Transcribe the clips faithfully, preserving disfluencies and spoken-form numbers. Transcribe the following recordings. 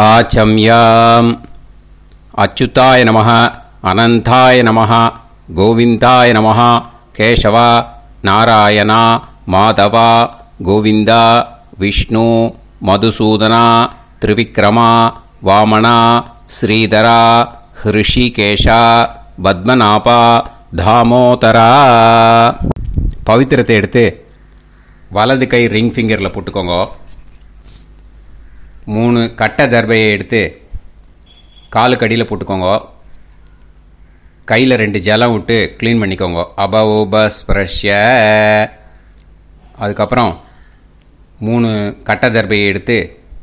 ஆச்சம்யாம். அச்சுதாய நமஹ, அனந்தாய நமஹ, கோவிந்தாய நமஹ, கேசவா, நாராயணா, மாதவா, கோவிந்தா, விஷ்ணு, மதுசூதனா, திரிவிக்ரமா, வாமனா, ஸ்ரீதரா, ஹிருஷிகேஷா, பத்மநாபா, தாமோதரா. பவித்திரத்தை எடுத்து வலது கை ரிங் ஃபிங்கரில் போட்டுக்கோங்க. மூணு கட்டை தர்பையை எடுத்து காலுக்கடியில் போட்டுக்கோங்க. கையில் ரெண்டு ஜலம் விட்டு க்ளீன் பண்ணிக்கோங்க. அபவோபஸ்பிரஷ்ய. அதுக்கப்புறம் மூணு கட்டை தர்பையை எடுத்து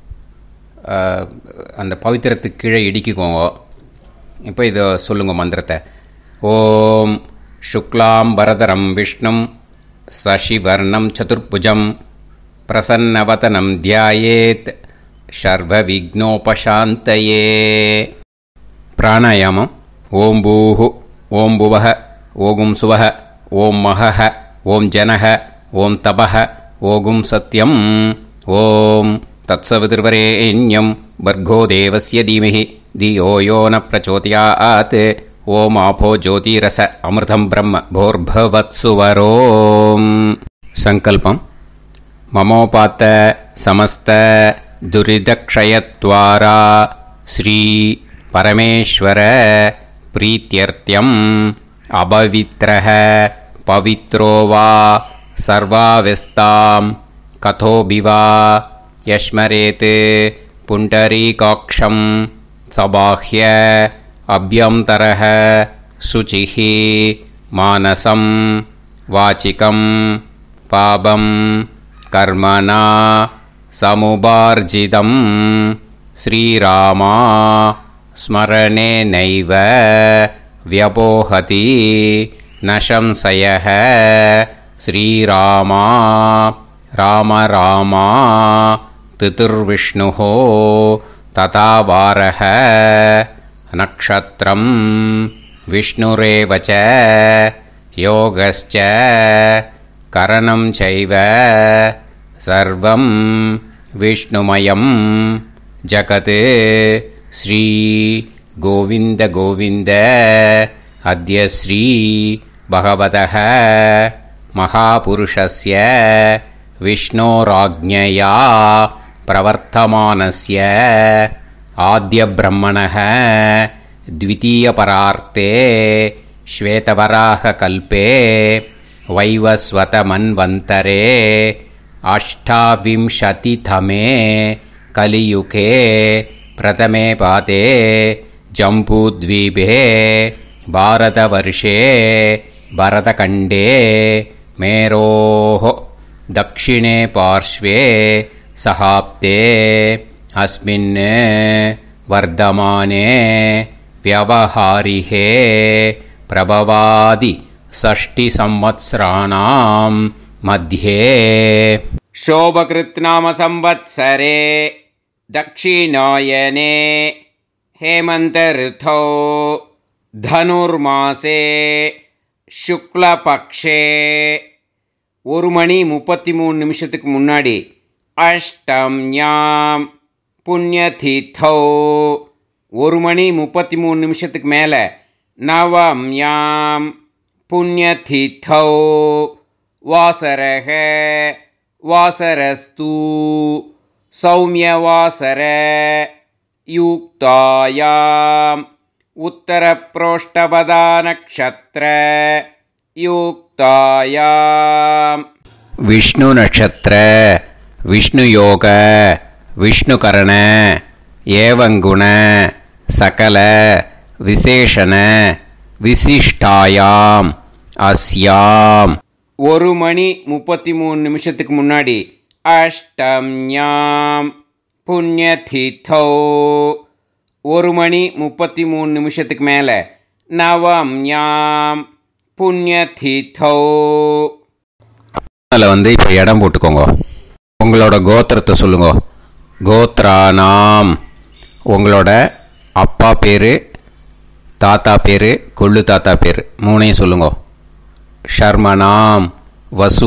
அந்த பவித்திரத்துக்கு கீழே இடிக்கிக்கோங்க. இப்போ இதை சொல்லுங்க மந்திரத்தை. ஓம் சுக்லாம் வரதரம் விஷ்ணும் சசிவர்ணம் சதுர்புஜம் பிரசன்னவதனம் தியாயேத் சர்வ விக்னோபசாந்தயே. பிராணாயாமம். ஓம் பூஹு, ஓம் புவஹ, ஓகும் சுவஹ, ஓம் மஹஹ, ஓம் ஜனஹ, ஓம் தபஹ, ஓகும் சத்யம். ஓம் தத்சவிதுர்வரேண்யம் வர்கோ தேவஸ்ய தீமஹி தியோ யோ ந பிரச்சோதயாத். ஓம் ஆபோ ஜோதிரச அமிர்தம் பிரம்ம போர்பவத்சுவரோம். சங்கல்பம். மமோபாத்த சமஸ்த துரிதக்ஷயத்வாரா ஸ்ரீ பரமேஸ்வர பிரீத்யர்த்தியம் அபவித்ரஹ பவித்ரோ வா சர்வாவஸ்தாம் கதோபிவா யஸ்மரேத் புண்டரீகாக்ஷம் சபாஹ்ய அப்யந்தரஹ சுசிஹ மானசம் வாசிகம் பாபம் கர்மணா சமுபார்ஜிதம் ஸ்ரீராமா ஸ்மரணேனைவ வ்யபோஹதி நசம்சயஹ. ஸ்ரீராமா ராம ராமா திதிர்விஷ்ணுஹ ததா வாரஹ. நக்ஷத்ரம் விஷ்ணுரேவச யோகஸ்ச கரணம் சைவ சர்வம் விஷ்ணுமயம் ஜகத். ஸ்ரீ கோவிந்த கோவிந்த அத்ய ஸ்ரீ பகவதः மகாபுருஷஸ்ய விஷ்ணோராஜ்ஞயா பிரவர்த்தமானஸ்ய ஆத்ய பிரம்மணः த்விதீயபரார்த்தே ஸ்வேதவராக கல்பே வைவஸ்வத மன்வந்தரே அஷ்டாவிம்சதிதமே கலியுகே பிரதமே பாதே ஜம்பூத்வீபே பாரதவர்ஷே பரதகண்டே மேரோः தக்ஷிணே பார்ஷ்வே சஹாப்தே அஸ்மின் வர்தமானே வியவஹாரிஹே பிரபவாதி ஷஷ்டி சம்வத்சராணாம் மத்யே. शोभकृत् नाम संवत्सरे दक्षिणायने हेमंत ऋतौ धनुर्मासे शुक्लपक्षे ஒரு மணி முப்பத்தி மூணு நிமிஷத்துக்கு முன்னாடி அஷ்டம்யாம் புண்ணியதிதௌ ஒரு மணி முப்பத்தி மூணு நிமிஷத்துக்கு மேலே நவம்யாம் புண்ணியதிதௌ வாசரக வாசரஸ்து சௌமியவாசர யுக்தாயாம் உத்தரப்ரோஷ்டபதா நக்ஷத்ர யுக்தாயாம். விஷ்ணு நட்சத்திர விஷ்ணு யோக விஷ்ணுகரண ஏவங்குண சகல விசேஷண விசிஷ்டாயாம் அஸ்யாம் ஒரு மணி முப்பத்தி மூணு நிமிஷத்துக்கு முன்னாடி அஷ்டம்யாம் புண்ணியதிதௌ ஒரு மணி முப்பத்தி மூணு நிமிஷத்துக்கு மேலே நவம்யாம் புண்ணியதிதௌ. அதில் வந்து இப்போ இடம் போட்டுக்கோங்க. உங்களோட கோத்திரத்தை சொல்லுங்க. கோத்ரானாம் உங்களோட அப்பா பேர், தாத்தா பேர், கொள்ளு தாத்தா பேர் மூணையும் சொல்லுங்க. ஷர்மனாம் வசு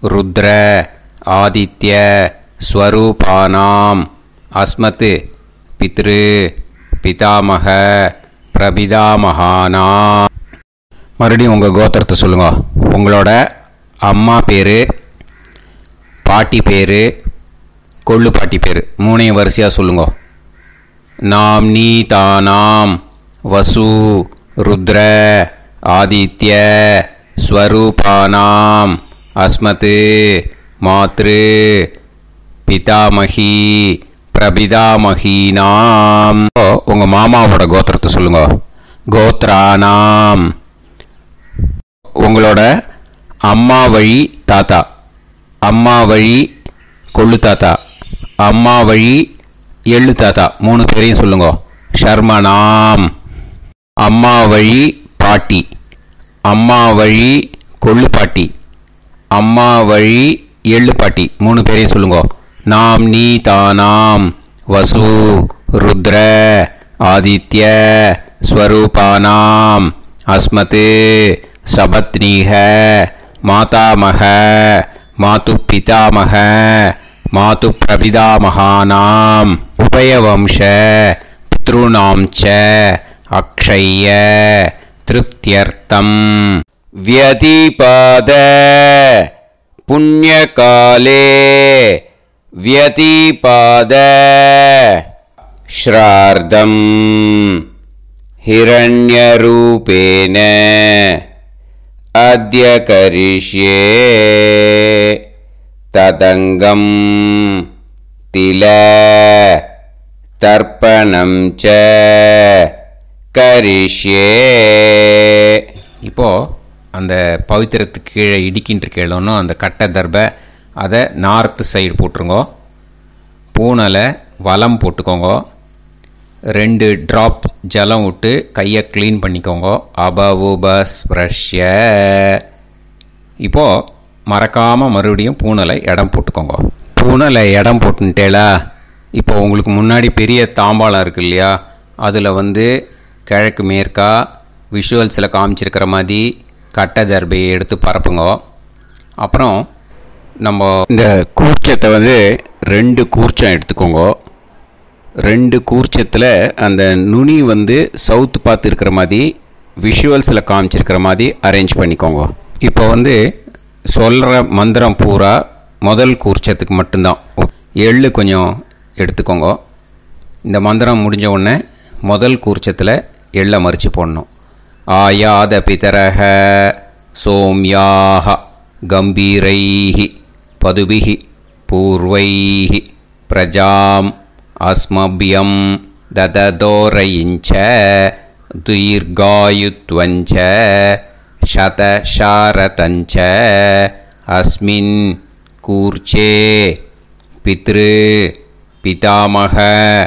ருத்ர ஆதித்ய ஸ்வரூபானாம் அஸ்மத் பித்ரு பிதாமக பிரபிதாமகானா. மறுபடியும் உங்கள் கோத்திரத்தை சொல்லுங்க. உங்களோட அம்மா பேர், பாட்டி பேர், கொள்ளு பாட்டி பேர் மூணையும் வரிசையாக சொல்லுங்க. நாம் நீ தானாம் வசு ருத்ர ஆதித்ய ஸ்வரூபானாம் அஸ்மத் மாத்ரு பிதாமகி பிரபிதாமகீனாம். உங்கள் மாமாவோட கோத்திரத்தை சொல்லுங்க. கோத்ரானாம். உங்களோட அம்மா வழி தாத்தா, அம்மா வழி கொள்ளு தாத்தா, அம்மா வழி எள்ளு தாத்தா மூணு பேரையும் சொல்லுங்க. ஷர்மனாம். அம்மா வழி பாட்டி, அம்மா வழி கொள்ளு பாட்டி, அம்மா வழி எள்ளு பாட்டி மூணு பேரையும் சொல்லுங்க. நாம் நீ தானாம் வசு ருத்ர ஆதித்ய ஸ்வரூபானாம் அஸ்மத் சபத்னீஹ மாதாமக மாது பிதாமக மாது பிரபிதாமகானாம் உபயவம்ச பித்ருணாம் ச அக்ஷய திருப்தியர்த்தம் வியதிபாத புண்ணியகாலே வியதிபாத ஸ்ரார்த்தம் ஹிரண்யரூபேன அத்ய கரிஷ்யே ததங்கம் தில தர்ப்பணம் ச கரிஷ்யே. இப்போது அந்த பவித்திரத்துக்கு கீழே இடிக்கின்ற கீழே அந்த கட்டை தர்பை அதை நார்த்து சைடு போட்டுருங்கோ. பூனலை வலம் போட்டுக்கோங்க. ரெண்டு ட்ராப் ஜலம் விட்டு கையை க்ளீன் பண்ணிக்கோங்க. அபவுபஸ் ப்ரஷ்ய. இப்போது மறக்காமல் மறுபடியும் பூனலை இடம் போட்டுக்கோங்க. பூனலை இடம் போட்டுட்டேலா. இப்போ உங்களுக்கு முன்னாடி பெரிய தாம்பாளம் இருக்கு இல்லையா, அதில் வந்து கிழக்கு மேற்கா விஷுவல்ஸில் காமிச்சிருக்கிற மாதிரி கட்டை தர்பையை எடுத்து பரப்புங்க. அப்புறம் நம்ம இந்த கூர்ச்சத்தை வந்து ரெண்டு கூர்ச்சம் எடுத்துக்கோங்க. ரெண்டு கூர்ச்சத்தில் அந்த நுனி வந்து சவுத்து பார்த்து இருக்கிற மாதிரி விஷுவல்ஸில் காமிச்சிருக்கிற மாதிரி அரேஞ்ச் பண்ணிக்கோங்க. இப்போ வந்து சொல்கிற மந்திரம் பூரா முதல் கூர்ச்சத்துக்கு மட்டும்தான். எள்ளு கொஞ்சம் எடுத்துக்கோங்க. இந்த மந்திரம் முடிஞ்ச உடனே முதல் கூர்ச்சத்தில் எள்ளை மறித்து போடணும். ஆயாத பிதரஹ சோம்யாக கம்பீரைஹி பதுபிஹி பூர்வைஹி பிரஜாம் அஸ்மபியம் தததோரயிஞ்ச தீர்காயுத்வஞ்ச சதசாரதஞ்ச அஸ்மின் கூர்ச்சே பித்ரு பிதாமக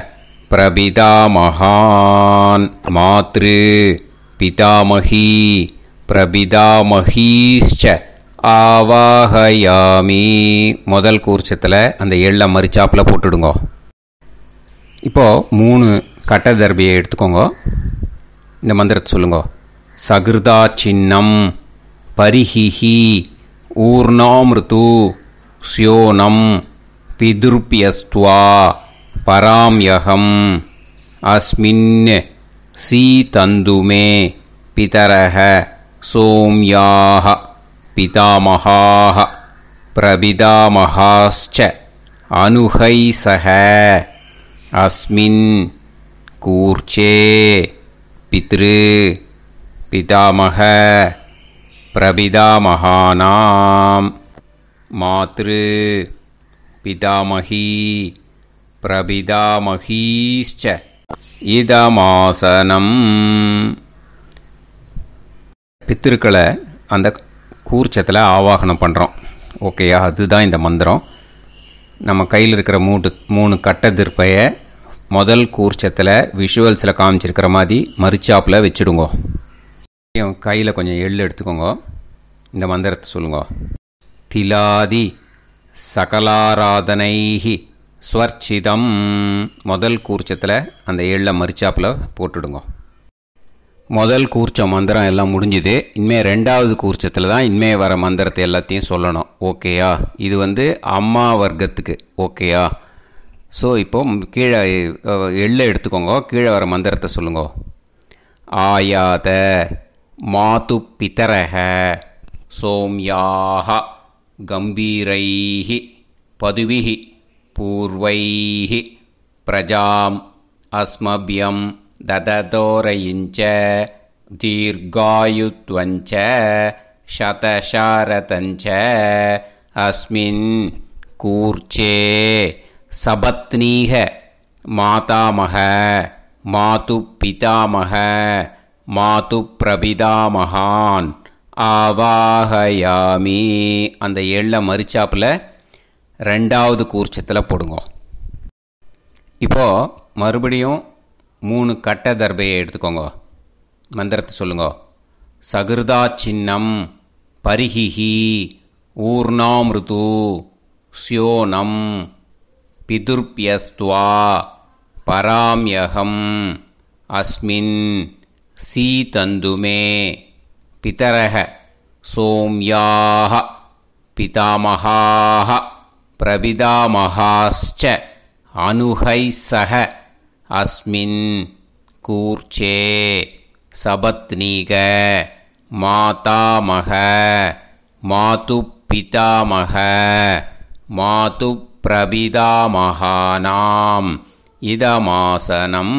பிரபிதாமகான் மாத்ரு பிதாமகி பிரபிதாமகீஷ்ச ஆவாஹயாமி. முதல் கூர்ச்சத்தில் அந்த எள்ளை மறிச்சாப்பில் போட்டுடுங்க. இப்போது மூணு கட்ட தர்பியை எடுத்துக்கோங்க. இந்த மந்திரத்தை சொல்லுங்க. சகிருதா சின்னம் பரிஹிஹி ஊர்ணாமிருத்து ஸ்யோனம் பிதுர்பியஸ்துவா பராம்யகம் அஸ்மின் சீதந்துமே பிதரஹ சோம்யாஹ பிதாமகாஹ பிரபிதாமகாஸ்ச அனுஹைசஹ அஸ்மின் கூர்ச்சே பித்ரு பிதாமக பிரபிதாமகானாம் மாத்ரு பிதாமகி பிரபிதாமகீஷ்ச இதமாசனம். பித்திருக்களை அந்த கூர்ச்சத்தில் ஆவாகனம் பண்ணுறோம். ஓகேயா? அதுதான் இந்த மந்திரம். நம்ம கையில் இருக்கிற மூணு மூணு கட்ட திருப்பையை முதல் கூர்ச்சத்தில் விஷுவல்ஸில் காமிச்சிருக்கிற மாதிரி மறிச்சாப்பில் வச்சுடுங்க. கையில் கொஞ்சம் எள்ளு எடுத்துக்கோங்க. இந்த மந்திரத்தை சொல்லுங்க. திலாதி சகலாராதனைஹி ஸ்வர்ச்சிதம். முதல் கூர்ச்சத்தில் அந்த எள்ளை மறிச்சாப்பில் போட்டுடுங்க. முதல் கூர்ச்சம் மந்திரம் எல்லாம் முடிஞ்சுது. இனிமேல் ரெண்டாவது கூர்ச்சத்தில் தான் இனிமேல் வர மந்திரத்தை எல்லாத்தையும் சொல்லணும். ஓகேயா? இது வந்து அம்மா வர்க்கத்துக்கு. ஓகேயா? ஸோ இப்போது கீழே எள்ளை எடுத்துக்கோங்க, கீழே வர மந்திரத்தை சொல்லுங்க. ஆயாத மாது பிதரஹ சோம்யாக கம்பீரைஹி பதுவிஹி பூர்வைஹி பிரஜாம் அஸ்மபியம் தததோரயிஞ்ச தீர்காயுத்வஞ்ச சதசாரதஞ்ச அஸ்மின் கூர்ச்சே சபத்னீக மாதாமக மாது பிதாமக மாது பிரபிதாமகான் ஆவாஹயாமி. அந்த எள்ளை மரிச்சாப்பில் ரெண்டாவது கூர்ச்சத்தில் போடுங்க. இப்போது மறுபடியும் மூணு கட்ட தர்பையை எடுத்துக்கோங்க. மந்திரத்தை சொல்லுங்க. சகிருதா சின்னம் பரிஹிஹி ஊர்ணாமிருது ஸ்யோனம் பிதுர்பியஸ்துவா பராம்யகம் அஸ்மின் சீதந்துமே பிதரஹ சோம்யாக பிதாமகாஹ பிரபிதாமகாஸ்ச அனுஹைசஹ அஸ்மின் கூர்ச்சே சபத்னீக மாதாமக மாது பிதாமக மாது பிரபிதாமகானாம் இதமாசனம்.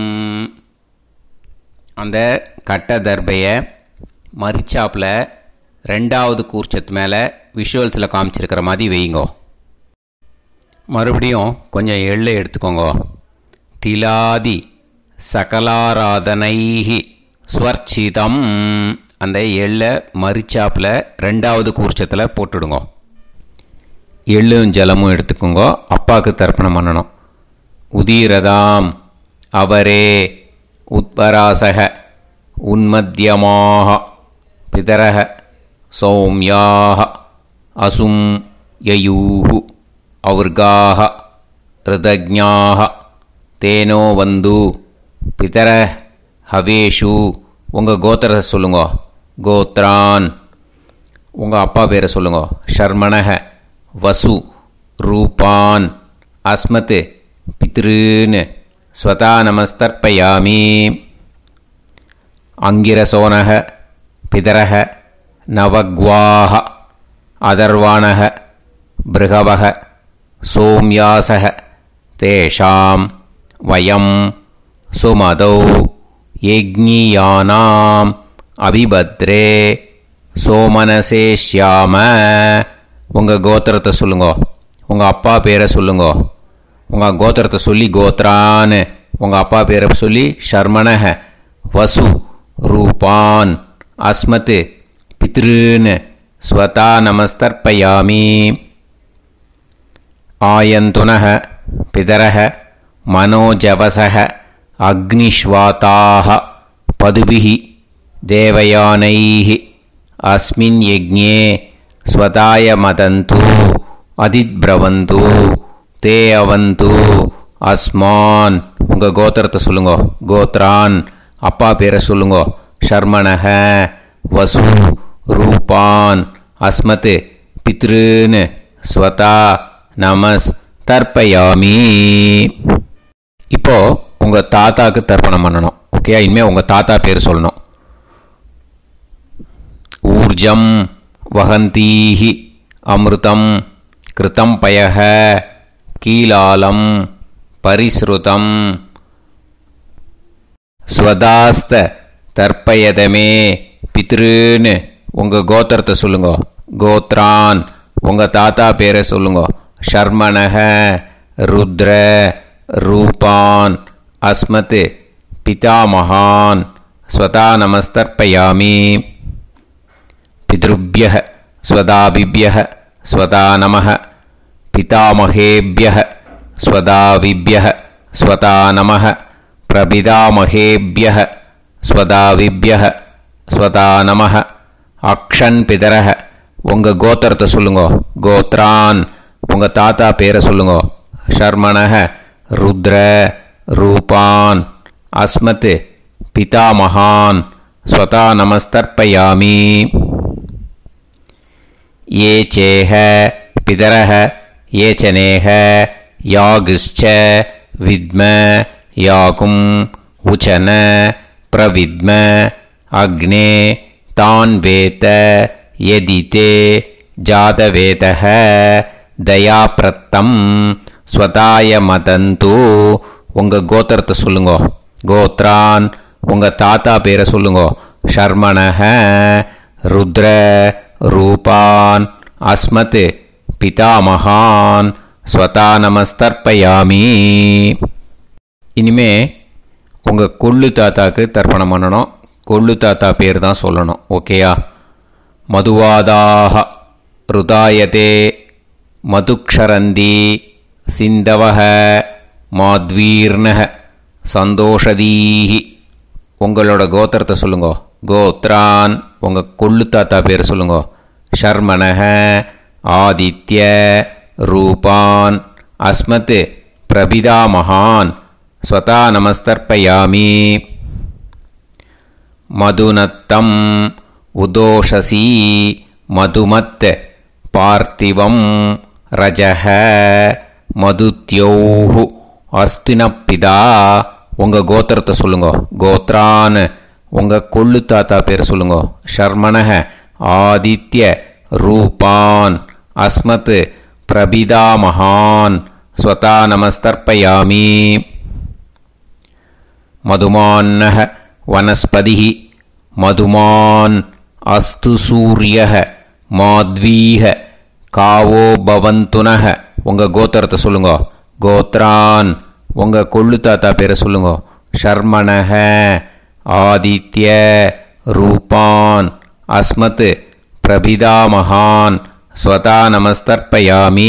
அந்த கட்ட தர்பையை மரிச்சாப்பில் ரெண்டாவது கூர்ச்சத்து மேலே விஷுவல்ஸில் காமிச்சிருக்கிற மாதிரி வைங்கோ. மறுபடியும் கொஞ்சம் எள்ளை எடுத்துக்கோங்க. திலாதி சகலாராதனைஹி ஸ்வர்ச்சிதம். அந்த எள்ளை மரிச்சாப்பில் ரெண்டாவது கூர்ச்சத்தில் போட்டுடுங்க. எள்ளும் ஜலமும் எடுத்துக்கோங்க. அப்பாவுக்கு தர்ப்பணம் பண்ணணும். உதீரதாம் அவரே உத்பராசக உன்மத்தியமாக பிதரஹ சௌம்யாக அசும் யயூஹு அவுர்காஹ ரிதஜ்ஞாஹ தேனோ வந்து பிதர ஹவேஷு. உங்கள் கோத்திரத்தை சொல்லுங்க. கோத்ரான். உங்கள் அப்பா பேரை சொல்லுங்க. ஷர்மணஹ வசு ரூபான் அஸ்மத் பித்ருன்னு ஸ்வதா நமஸ்தர்ப்பயாமி. அங்கிரசோனஹ பிதரஹ நவக்வாஹ அதர்வாணஹ பிருகவஹ சோம்யாசஹ தேஷாம் வயம் சுமதௌ யஜ்ஞியானாம் அபிபத்ரே சோமனசேஷ்யாம. உங்கள் கோத்திரத்தை சொல்லுங்க. உங்கள் அப்பா பேரை சொல்லுங்க. உங்கள் கோத்திரத்தை சொல்லி கோத்ரான்னு உங்கள் அப்பா பேரை சொல்லி ஷர்மணஹ வசு ரூபான் அஸ்மத் பித்ருன்னு ஸ்வதா நமஸ்தர்ப்பயாமி. ஆயந்துனஹ பிதரஹ மனோஜவசஹ அக்னிஷ்வாதாஹ பதுபிஹி தேவயானைஹி அஸ்மின் யஜ்ஞே ஸ்வதாய மதந்து அதித்பிரவந்து தே அவது அஸ்மான். உங்கள் கோத்திரத்தை சொல்லுங்க. கோத்ரான். அப்பா பேரை சொல்லுங்க. ஷர்மணஹ வசு ரூபான் அஸ்மத் பித்ருன்னு ஸ்வதா நமஸ் தர்ப்பயாமி. இப்போது உங்கள் தாத்தாவுக்கு தர்ப்பணம் பண்ணணும். ஓகே, இனிமேல் உங்கள் தாத்தா பேர் சொல்லணும். ஊர்ஜம் வஹந்தீஹி அமிர்தம் கிருதம் பயஹ கீலாலம் பரிஸ்ருதம் ஸ்வதாஸ்த தர்ப்பயதமே பித்ருன்னு உங்கள் கோத்திரத்தை சொல்லுங்க. கோத்ரான். உங்கள் தாத்தா பேரை சொல்லுங்க. ஷர்மணஹ ருத்ர ரூபான் அஸ்மத் பிதாமகான் ஸ்வதா நமஸ்தர்ப்பயாமி. பித்ருப்யஹ ஸ்வதாபிப்யஹ ஸ்வதா நமஹ பிதாமகேப்யஹ ஸ்வதாவிப்யஹ ஸ்வதா நமஹ பிரபிதாமகேப்யஹ ஸ்வதாவிப்யஹ ஸ்வதா நமஹ. அக்ஷன் பிதரஹ. உங்கள் கோத்திரத்தை சொல்லுங்க. கோத்ரான். உங்கள் தாத்தா பேரை சொல்லுங்க. ஷர்மணஹ ருத்ர ரூபான் அஸ்மத் பிதாமகான் ஸ்வதா நமஸ்தர்ப்பயாமி. ये चेह पितरः ये चनेह யாகுஷ்ச வித்ம யாகும் உச்சன பிரவித்ம அக்னே தான் வேத யதிதே ஜாதவேதஹ தயாப்ரத்தம் ஸ்வதாய மதந்து. உங்கள் கோத்திரத்தை சொல்லுங்கோ. கோத்ரான் உங்கள் தாத்தா பேரை சொல்லுங்கோ. ஷர்மணஹ ருத்ர ரூபான் அஸ்மத் பிதாமகான் ஸ்வதா நமஸ்தர்ப்பயாமி. இனிமே உங்கள் கொள்ளு தாத்தாக்கு தர்ப்பணம் பண்ணணும். கொள்ளு தாத்தா பேர் தான் சொல்லணும். ஓகேயா? மதுவாதாக ருதாயதே மதுக்ஷரந்தி சிந்தவஹ மாத்வீர்ணஹ சந்தோஷதீஹி. உங்களோட கோத்திரத்தை சொல்லுங்கோ. கோத்ரான் உங்கள் கொள்ளு தாத்தா பேர் சொல்லுங்கோ. ஷர்மணஹ ஆதித்ய ரூபான் அஸ்மத் பிரபிதாமகான் ஸ்வதா நமஸ்தர்ப்பயாமி. மதுநத்தம் உதோஷசி மதுமத் பார்த்திவம் ரஜஹ மதுத்யோஹு அஸ்தினப்பிதா. உங்கள் கோத்திரத்தை சொல்லுங்கோ. கோத்ரான் உங்கள் கொள்ளு தாத்தா பேர் சொல்லுங்கோ. ஷர்மணஹ ஆதித்ய ரூபான் அஸ்மத் பிரபிதாமகான் ஸ்வதா நமஸ்தர்ப்பயாமி. மதுமான்னஹ வனஸ்பதிஹி மதுமான் அஸ்து சூரியஹ மாத்வீஹ காவோ பவந்துனஹ. உங்கள் கோத்திரத்தை சொல்லுங்கோ. கோத்ரான் உங்கள் கொள்ளு தாத்தா பேரை சொல்லுங்கோ. ஷர்மணஹ ஆதித்ய ரூபான் அஸ்மத் பிரபிதாமகான் ஸ்வதா நமஸ்தர்ப்பயாமி.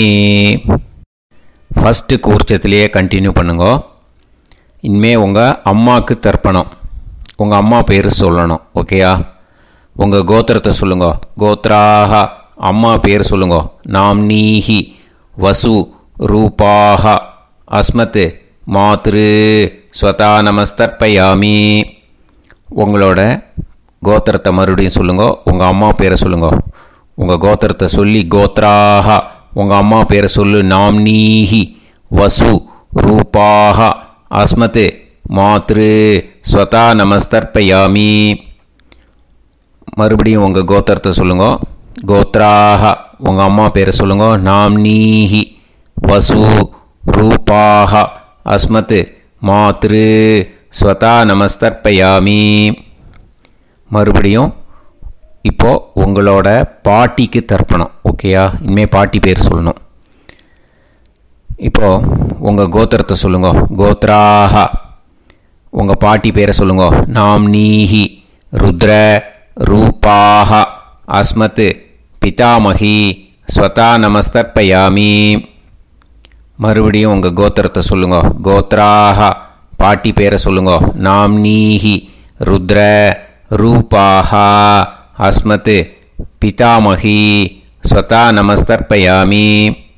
ஃபஸ்ட்டு கூர்ச்சத்திலேயே கண்டினியூ பண்ணுங்கோ. இனிமேல் உங்கள் அம்மாவுக்கு தர்ப்பணம். உங்கள் அம்மா பேர் சொல்லணும். ஓகேயா? உங்கள் கோத்திரத்தை சொல்லுங்கோ. கோத்ராக அம்மா பேர் சொல்லுங்கோ. நாம்னீஹி வசு ரூபாக அஸ்மத் மாத்ரு ஸ்வதா நமஸ்தர்ப்பயாமி. உங்களோட கோத்திரத்தை மறுபடியும் சொல்லுங்கோ. உங்கள் அம்மா பேரை சொல்லுங்கோ. உங்கள் கோத்திரத்தை சொல்லி கோத்ராக உங்கள் அம்மா பேரை சொல்லு. நாம்னீஹி வசு ரூபாக அஸ்மத் மாத்ரு ஸ்வதா நமஸ்தர்ப்பயாமி. மறுபடியும் உங்கள் கோத்திரத்தை சொல்லுங்கோ. கோத்ராக உங்கள் அம்மா பேரை சொல்லுங்கோ. நாம்னீஹி வசு ரூபாக அஸ்மத் மாத்ரு ஸ்வதா நமஸ்தர்ப்பயாமி. மறுபடியும் இப்போது உங்களோட பாட்டிக்கு தர்ப்பணம். ஓகேயா? இனிமேல் பாட்டி பேர் சொல்லணும். இப்போது உங்கள் கோத்திரத்தை சொல்லுங்கோ. கோத்ராக உங்கள் பாட்டி பேரை சொல்லுங்கோ. நாம்னீஹி ருத்ர ரூபாக அஸ்மத் பிதாமகி ஸ்வதா நமஸ்தர்ப்பயாமி. மறுபடியும் உங்கள் கோத்திரத்தை சொல்லுங்கோ. கோத்ராக பாட்டி பேரை சொல்லுங்கோ. நாம்னீஹி ருத்ர ரூபாக அஸ்மத் பிதாமகி ஸ்வதா நமஸ்தர்ப்பயாமி.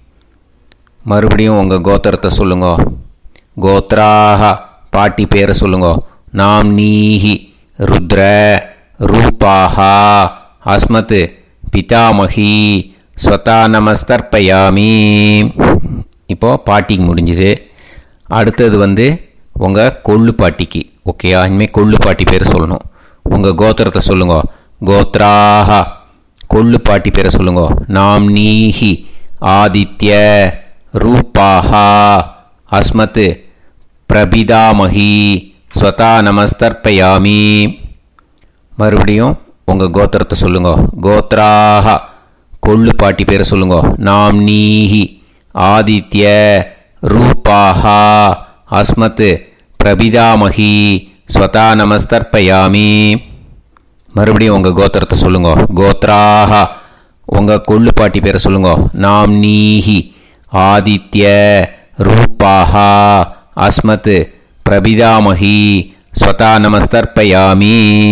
மறுபடியும் உங்கள் கோத்திரத்தை சொல்லுங்கோ. கோத்ராக பாட்டி பேரை சொல்லுங்கோ. நாம்னீஹி ருத்ர ரூபாக அஸ்மத் பிதாமகி ஸ்வதா நமஸ்தர்ப்பயாமி. இப்போது பாட்டிக்கு முடிஞ்சுது. அடுத்தது வந்து உங்கள் கொள்ளு பாட்டிக்கு. ஓகேயா? இனிமேல் கொள்ளு பாட்டி பேர் சொல்லணும். உங்கள் கோத்திரத்தை சொல்லுங்கோ. கோத்ராக கொள்ளு பாட்டி பேரை சொல்லுங்கோ. நாம்னீஹி ஆதித்ய ரூபாக அஸ்மத் பிரபிதாமகி ஸ்வதா நமஸ்தர்ப்பயாமி. மறுபடியும் உங்கள் கோத்திரத்தை சொல்லுங்கோ. கோத்ராக கொள்ளு பாட்டி பேரை சொல்லுங்கோ. நாம்னீஹி ஆதித்ய ரூபாக அஸ்மத் பிரபிதாமகி ஸ்வதா நமஸ்தர்ப்பயாமி. மறுபடியும் உங்கள் கோத்திரத்தை சொல்லுங்கோ. கோத்ராக உங்கள் கொள்ளு பாட்டி பேரை சொல்லுங்கோ. நாம்னீஹி ஆதித்ய ரூபாக அஸ்மத் பிரபிதாமகி ஸ்வதா நமஸ்தர்ப்பயாமி.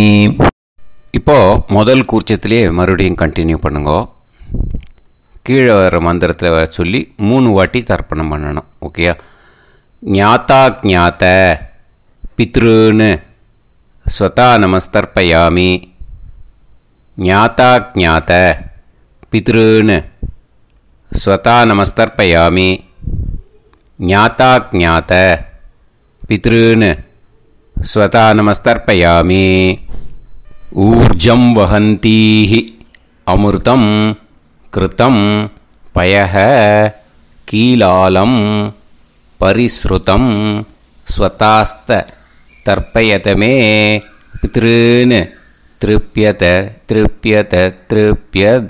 இப்போது முதல் கூர்ச்சத்திலே மறுபடியும் கண்டினியூ பண்ணுங்கோ. கீழே வர மந்திரத்தில் சொல்லி மூணு வாட்டி தர்ப்பணம் பண்ணணும். ஓகேயா? ஞாத்தா ஞாத்த பித்ருன்னு ஸ்வதா நமஸ்தர்ப்பயாமி. ஞாத்தா ஞாத்த பித்ருன்னு ஸ்வதா நமஸ்தர்ப்பயாமி. ஞாதா ஞாத பித்ருன் ஸ்வதா நமஸ்தர்ப்பயாமி. ஊர்ஜம் வஹந்தீஹி அமிர்தம் கிருதம் பயஹ கீலாலம் பரிஸ்ருதம் ஸ்வதாஸ்த தர்ப்பயதமே பித்ருன் திருப்யத திருப்யத திருப்யத.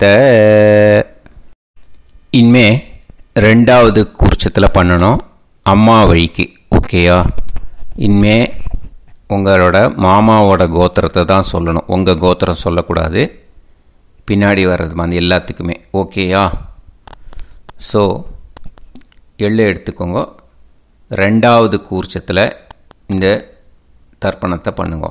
இனிமே ரெண்டாவது கூர்ச்சத்தில் பண்ணணும் அம்மா வழிக்கு. ஓகேயா? இனிமே உங்களோட மாமாவோட கோத்திரத்தை தான் சொல்லணும், உங்கள் கோத்திரம் சொல்லக்கூடாது. பின்னாடி வர்றது மாதிரி எல்லாத்துக்குமே. ஓகேயா? ஸோ எள்ளு எடுத்துக்கோங்க. ரெண்டாவது கூர்ச்சத்தில் இந்த தர்ப்பணத்தை பண்ணுங்க.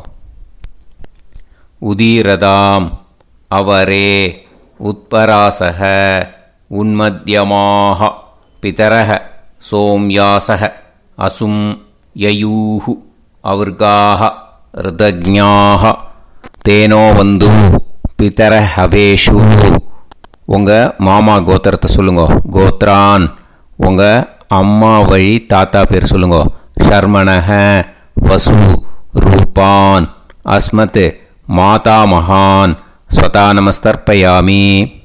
உதீரதாம் அவரே உத்பராசக உன்மத்யமாக பிதரக சோம்யாசக அசும் யயூஹு அவர்காக ருதஜ்ஞாக தேனோ வந்து பிதர ஹவேஷு. உங்கள் மாமா கோத்திரத்தை சொல்லுங்க. கோத்ரான் உங்கள் அம்மா வழி தாத்தா பேர் சொல்லுங்க. ஷர்மணஹ வசு ரூபான் அஸ்மத் மாதா மகான் ஸ்வதா நமஸ்தர்ப்பயாமி.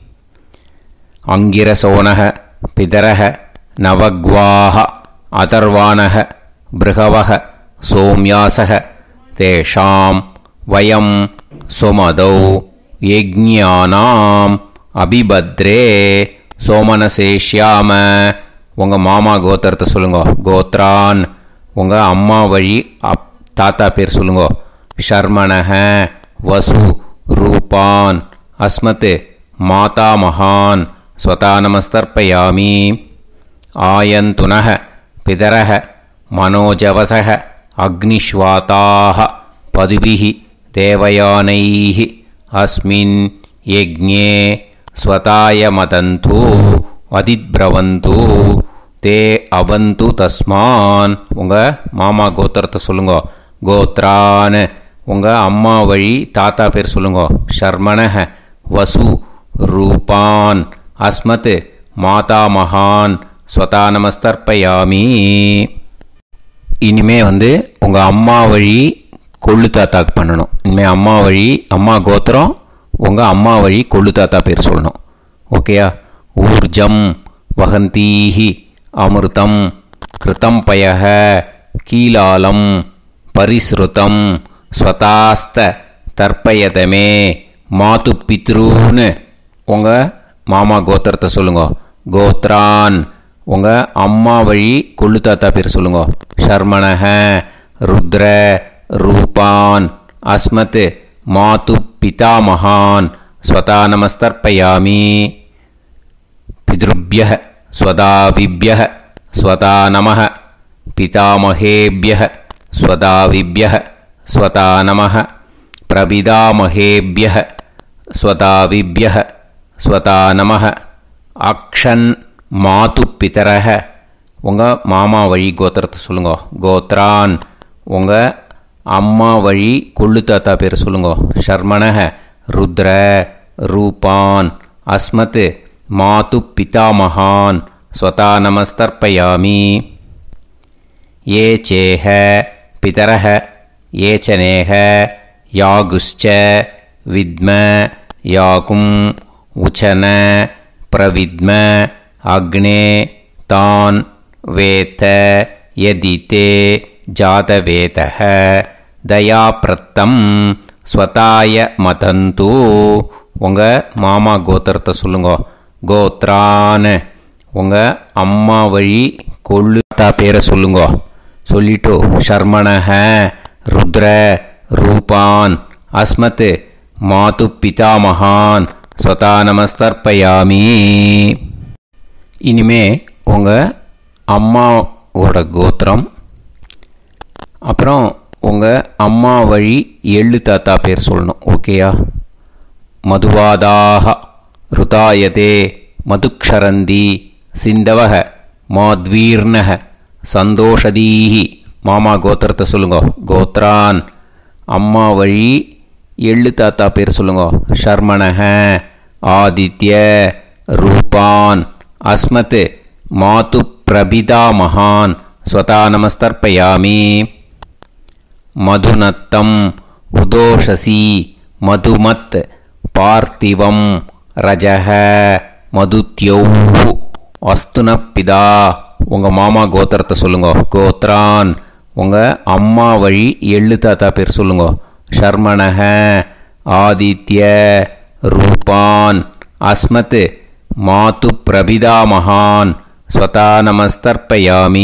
அங்கிரசோனஹ பிதரஹ நவக்வாஹ அதர்வாணஹ பிருகவஹ சோம்யாசஹ தேஷாம் வயம் சுமதௌ யஜ்ஞானாம் அபிபத்ரே சோமனசேஷ்யாம. உங்கள் மாமா கோத்திரத்தை சொல்லுங்க. கோத்ரான் உங்கள் அம்மா வழி அப் தாத்தா பேர் சொல்லுங்க. ஷர்மணஹ வசு ரூபான் அஸ்மத் மாதா மகான் ஸ்வதா நமஸ்தர்ப்பயாமி. ஆயந்துனஹ பிதரஹ மனோஜவசஹ அக்னிஷ்வாதாஹ பதுபிஹி தேவயானைஹி அஸ்மின் யஜ்ஞே ஸ்வதாய மதந்து அதிப்ரவந்து தே அவந்து தஸ்மான். உங்கள் மாமா கோத்திரத்தை சொல்லுங்க. கோத்ரான் உங்கள் அம்மா வழி தாத்தா பேர் சொல்லுங்க. ஷர்மணஹ வசு ரூபான் அஸ்மத் மாதா மகான் ஸ்வதா நமஸ்தர்ப்பயாமி. இனிமே வந்து உங்கள் அம்மா வழி கொள்ளு தாத்தாக்கு பண்ணணும். இனிமேல் அம்மா வழி அம்மா கோத்திரம் உங்கள் அம்மா வழி கொள்ளு தாத்தா பேர் சொல்லணும். ஓகேயா? ஊர்ஜம் வஹந்தீஹி அமிர்தம் கிருதம் பயஹ கீலாலம் பரிஸ்ருதம் ஸ்வதாஸ்த தர்ப்பயதமே மாது பித்ருன்னு உங்கள் மாமா கோத்திரத்தை சொல்லுங்க. கோத்ரான் உங்கள் அம்மா வழி கொள்ளு தாத்தா பேர் சொல்லுங்க. ஷர்மணஹ ருத்ர ரூபான் அஸ்மத் மாது பிதா மகான் ஸ்வதா நமஸ்தர்ப்பயாமி. பித்ருப்யஹ ஸ்வதாவிப்யஹ ஸ்வதா நமஹ பிதாமஹேப்யஹ ஸ்வதாவிப்யஹ ஸ்வதா நமஹ பிரபிதாமஹேப்யஹ ஸ்வதாவிப்யஹ ஸ்வதா நமஹ. அக்ஷன் மாது பிதரஹ உங்கள் மாமா வழி கோத்திரத்தை சொல்லுங்க. கோத்ரான் உங்கள் அம்மா வழி கொள்ளு தாத்தா பேர் சொல்லுங்க. ஷர்மணஹ ருத்ர ரூபான் அஸ்மத் மாது பிதா மகான் ஸ்வதா நமஸ்தர்ப்பயாமி. ஏ சேஹ பிதரஹ ஏச்சனேஹ யாகுஷ்ச வித்ம யாகும் உச்சன பிரவித்ம அக்னே தான் வேத யதிதே ஜாதவேதஹ தயாப்ரத்தம் ஸ்வதாய மதந்து. உங்கள் மாமா கோத்திரத்தை சொல்லுங்க. கோத்ரான் உங்கள் அம்மா வழி கொள்ளு தாத்தா பேரை சொல்லுங்க. சொல்லிட்டு ஷர்மணஹ ருத்ர ரூபான் அஸ்மத் மாது பிதா மகான் ஸ்வதா நமஸ்தர்ப்பயாமி. இனிமே உங்கள் அம்மாவோட கோத்திரம் அப்புறம் உங்கள் அம்மா வழி எள்ளு தாத்தா பேர் சொல்லணும். ஓகேயா? மதுவாதாக ருதாயதே மதுக்ஷரந்தி சிந்தவக மாத்வீர்ணக சந்தோஷதீஹி. மாமா கோத்திரத்தை சொல்லுங்க. கோத்ரான் அம்மா வழி எள்ளு தாத்தா பேர் சொல்லுங்க. ஷர்மணஹ ஆதித்ய ரூபான் அஸ்மத் மாது பிரபிதாமகான் ஸ்வதா நமஸ்தர்ப்பயாமி. மதுநத்தம் உதோஷசி மதுமத் பார்த்திவம் ரஜஹ மதுத்யௌஹு அஸ்துனப்பிதா. உங்கள் மாமா கோத்திரத்தை சொல்லுங்க. கோத்ரான் உங்கள் அம்மா வழி எள்ளு தாத்தா பேர் சொல்லுங்க. ஷர்மணஹ ஆதித்ய ரூபான் அஸ்மத் மாது பிரபிதாமகான் ஸ்வதா நமஸ்தர்ப்பயாமி.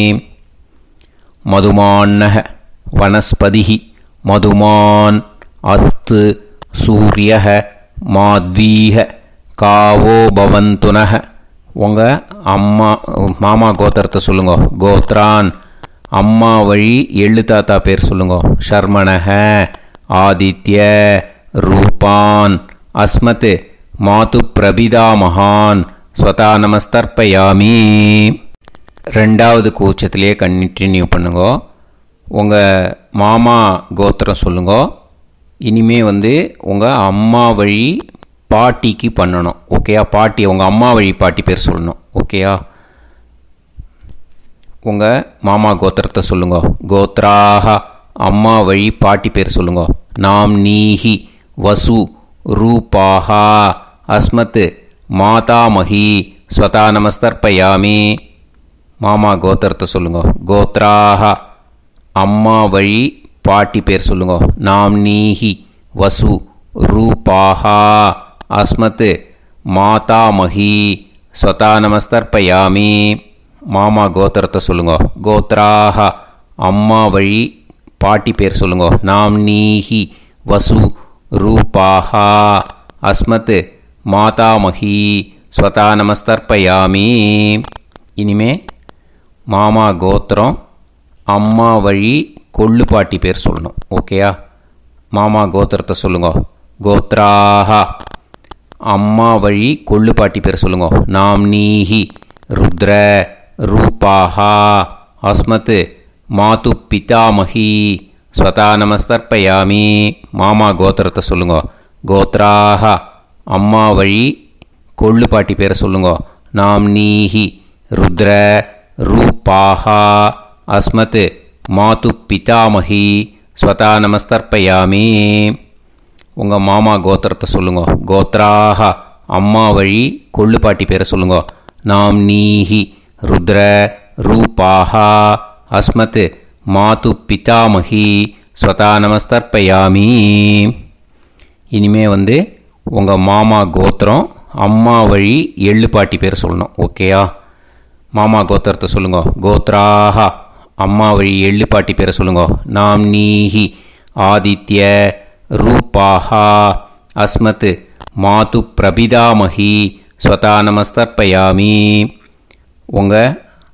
மதுமான்னஹ வனஸ்பதிஹி மதுமான் அஸ்து சூரியஹ மாத்வீஹ காவோ பவந்துனஹ. உங்கள் அம்மா மாமா கோத்திரத்தை சொல்லுங்க. கோத்ரான் அம்மா வழி எள்ளு தாத்தா பேர் சொல்லுங்க. ஷர்மணஹ ஆதித்ய ரூபான் அஸ்மத் மாது பிரபிதாமகான் ஸ்வதா நமஸ்தர்ப்பயாமி. ரெண்டாவது கூச்சத்திலே கண்டினியூ பண்ணுங்க. உங்கள் மாமா கோத்திரம் சொல்லுங்க. இனிமே வந்து உங்கள் அம்மா வழி பாட்டிக்கு பண்ணணும். ஓகேயா? பாட்டி உங்கள் அம்மா வழி பாட்டி பேர் சொல்லணும். ஓகேயா? உங்கள் மாமா கோத்திரத்தை சொல்லுங்க. கோத்ராஹ அம்மா வழி பாட்டி பேர் சொல்லுங்க. நாம் நீஹி வசு ரூபாஹா அஸ்மத் மாதாமஹி ஸ்வதா நமஸ்தர்ப்பயாமி. மாமா கோத்திரத்தை சொல்லுங்க. கோத்ராஹ அம்மா வழி பாட்டி பேர் சொல்லுங்க. நாம் நீஹி வசு ரூபாஹா அஸ்மத் மாதாமஹி ஸ்வதா நமஸ்தர்ப்பயாமி. மாமா கோத்திரத்தை சொல்லுங்க. கோத்ராஹ அம்மா வழி பாட்டி பேர் சொல்லுங்க. நாம் நீஹி வசு ரூபாஹா அஸ்மத் மாதாமஹி ஸ்வதா நமஸ்தர்ப்பயாமி. இனிமே மாமா கோத்திரம் அம்மா வழி கொள்ளு பாட்டி பேர் சொல்லணும். ஓகேயா? மாமா கோத்திரத்தை சொல்லுங்க. கோத்ராஹ அம்மா வழி கொள்ளு பாட்டி பேர் சொல்லுங்க. நாம் நீஹி ருத்ர ரூபாஹா அஸ்மத் மாது பிதாமஹி ஸ்வதா நமஸ்தர்ப்பயாமி. மாமா கோத்திரத்தை சொல்லுங்க. கோத்ராஹ அம்மா வழி கொள்ளு பாட்டி பேரை சொல்லுங்க. நாம் நீஹி ருத்ர ரூபாஹா அஸ்மத் மாது பிதாமஹி ஸ்வதா நமஸ்தர்ப்பயாமி. உங்கள் மாமா கோத்திரத்தை சொல்லுங்க. கோத்ராஹ அம்மா வழி கொள்ளு பாட்டி பேரை சொல்லுங்க. நாம் நீஹி ருத்ர ரூபாஹா அஸ்மத் மாது பிதாமஹி ஸ்வதா நமஸ்தர்ப்பயாமி. இனிமே வந்து உங்கள் மாமா கோத்திரம் அம்மா வழி எள்ளு பாட்டி பேர் சொல்லணும். ஓகேயா? மாமா கோத்திரத்தை சொல்லுங்க. கோத்ராஹ அம்மா வழி எள்ளு பாட்டி பேரை சொல்லுங்க. நாம் நீஹி ஆதித்ய ரூபாஹா அஸ்மத் மாது பிரபிதாமஹி ஸ்வதா நமஸ்தர்ப்பயாமி. உங்கள்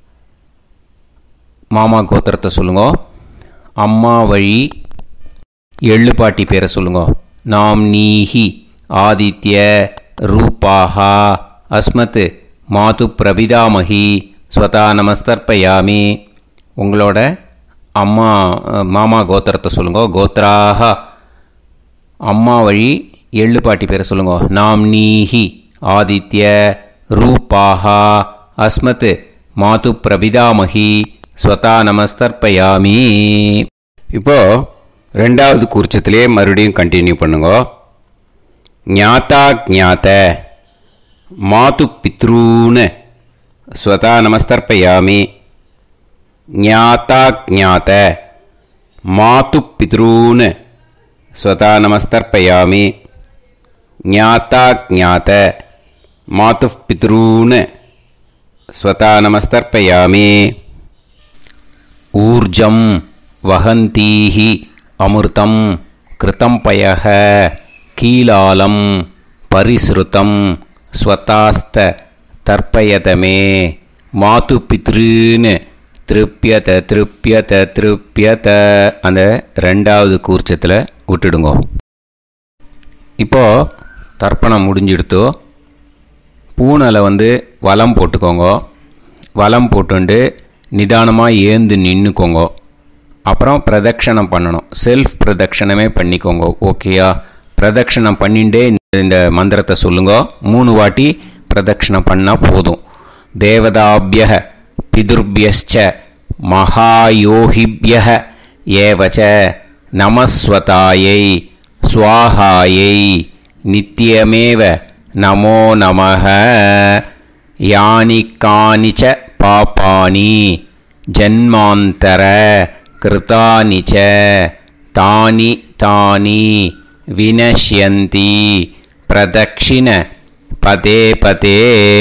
மாமா கோத்திரத்தை சொல்லுங்க. அம்மா வழி எள்ளு பாட்டி பேரை சொல்லுங்க. நாம் நீஹி ஆதித்ய ரூபாஹா அஸ்மத் மாது பிரபிதாமஹி ஸ்வதா நமஸ்தர்ப்பயாமி. உங்களோட அம்மா மாமா கோத்திரத்தை சொல்லுங்க. கோத்ராஹ அம்மா வழி எள்ளு பாட்டி பேரை சொல்லுங்க. நாம் நீஹி ஆதித்ய ரூபாஹா அஸ்மத் மாது பிரபிதாமஹி ஸ்வதா நமஸ்தர்ப்பயாமி. இப்போ ரெண்டாவது கூர்ச்சத்திலே மறுபடியும் கண்டினியூ பண்ணுங்க. ஞாதா ஞாத மாது பித்ரூன் ஸ்வதா நமஸ்தர்ப்பயாமி. ஞாதா ஞாத மாது பித்ரூன் ஸ்வதா நமஸ்தர்ப்பயாமி. ஞாதா ஞாத மாது பித்ரூன் ஸ்வதா நமஸ்தர்ப்பயாமி. ஊர்ஜம் வஹந்தீஹி அமிர்தம் கிருதம் பயஹ கீலாலம் பரிஸ்ருதம் ஸ்வதாஸ்த தர்ப்பயதமே மாது பித்ருன்னு திருப்பியத திருப்பியத திருப்பியத அந்த ரெண்டாவது கூர்ச்சத்தில் விட்டுடுங்க. இப்போது தர்ப்பணம் முடிஞ்சிடுத்தோ பூனலை வந்து வலம் போட்டுக்கோங்க. வலம் போட்டுண்டு நிதானமாக ஏந்து நின்றுக்கோங்க. அப்புறம் பிரதட்சணம் பண்ணணும். செல்ஃப் பிரதட்சணமே பண்ணிக்கோங்க. ஓகேயா? பிரதட்சணம் பண்ணிண்டே இந்த மந்திரத்தை சொல்லுங்க. மூணு வாட்டி பிரதட்சணம் பண்ணால் போதும். தேவதாபிய பிதுர்பியஸ்ச மகாயோகிப்யஹ ஏவச நமஸ்வதாயை ஸ்வாஹாயை நித்யமேவ நமோ நமஹ. யானி கானிச்ச பாபானி ஜன்மாந்தர கிருதானி ச தானி தானி வினஷ்யந்தி பிரதக்ஷிண பதே பதே.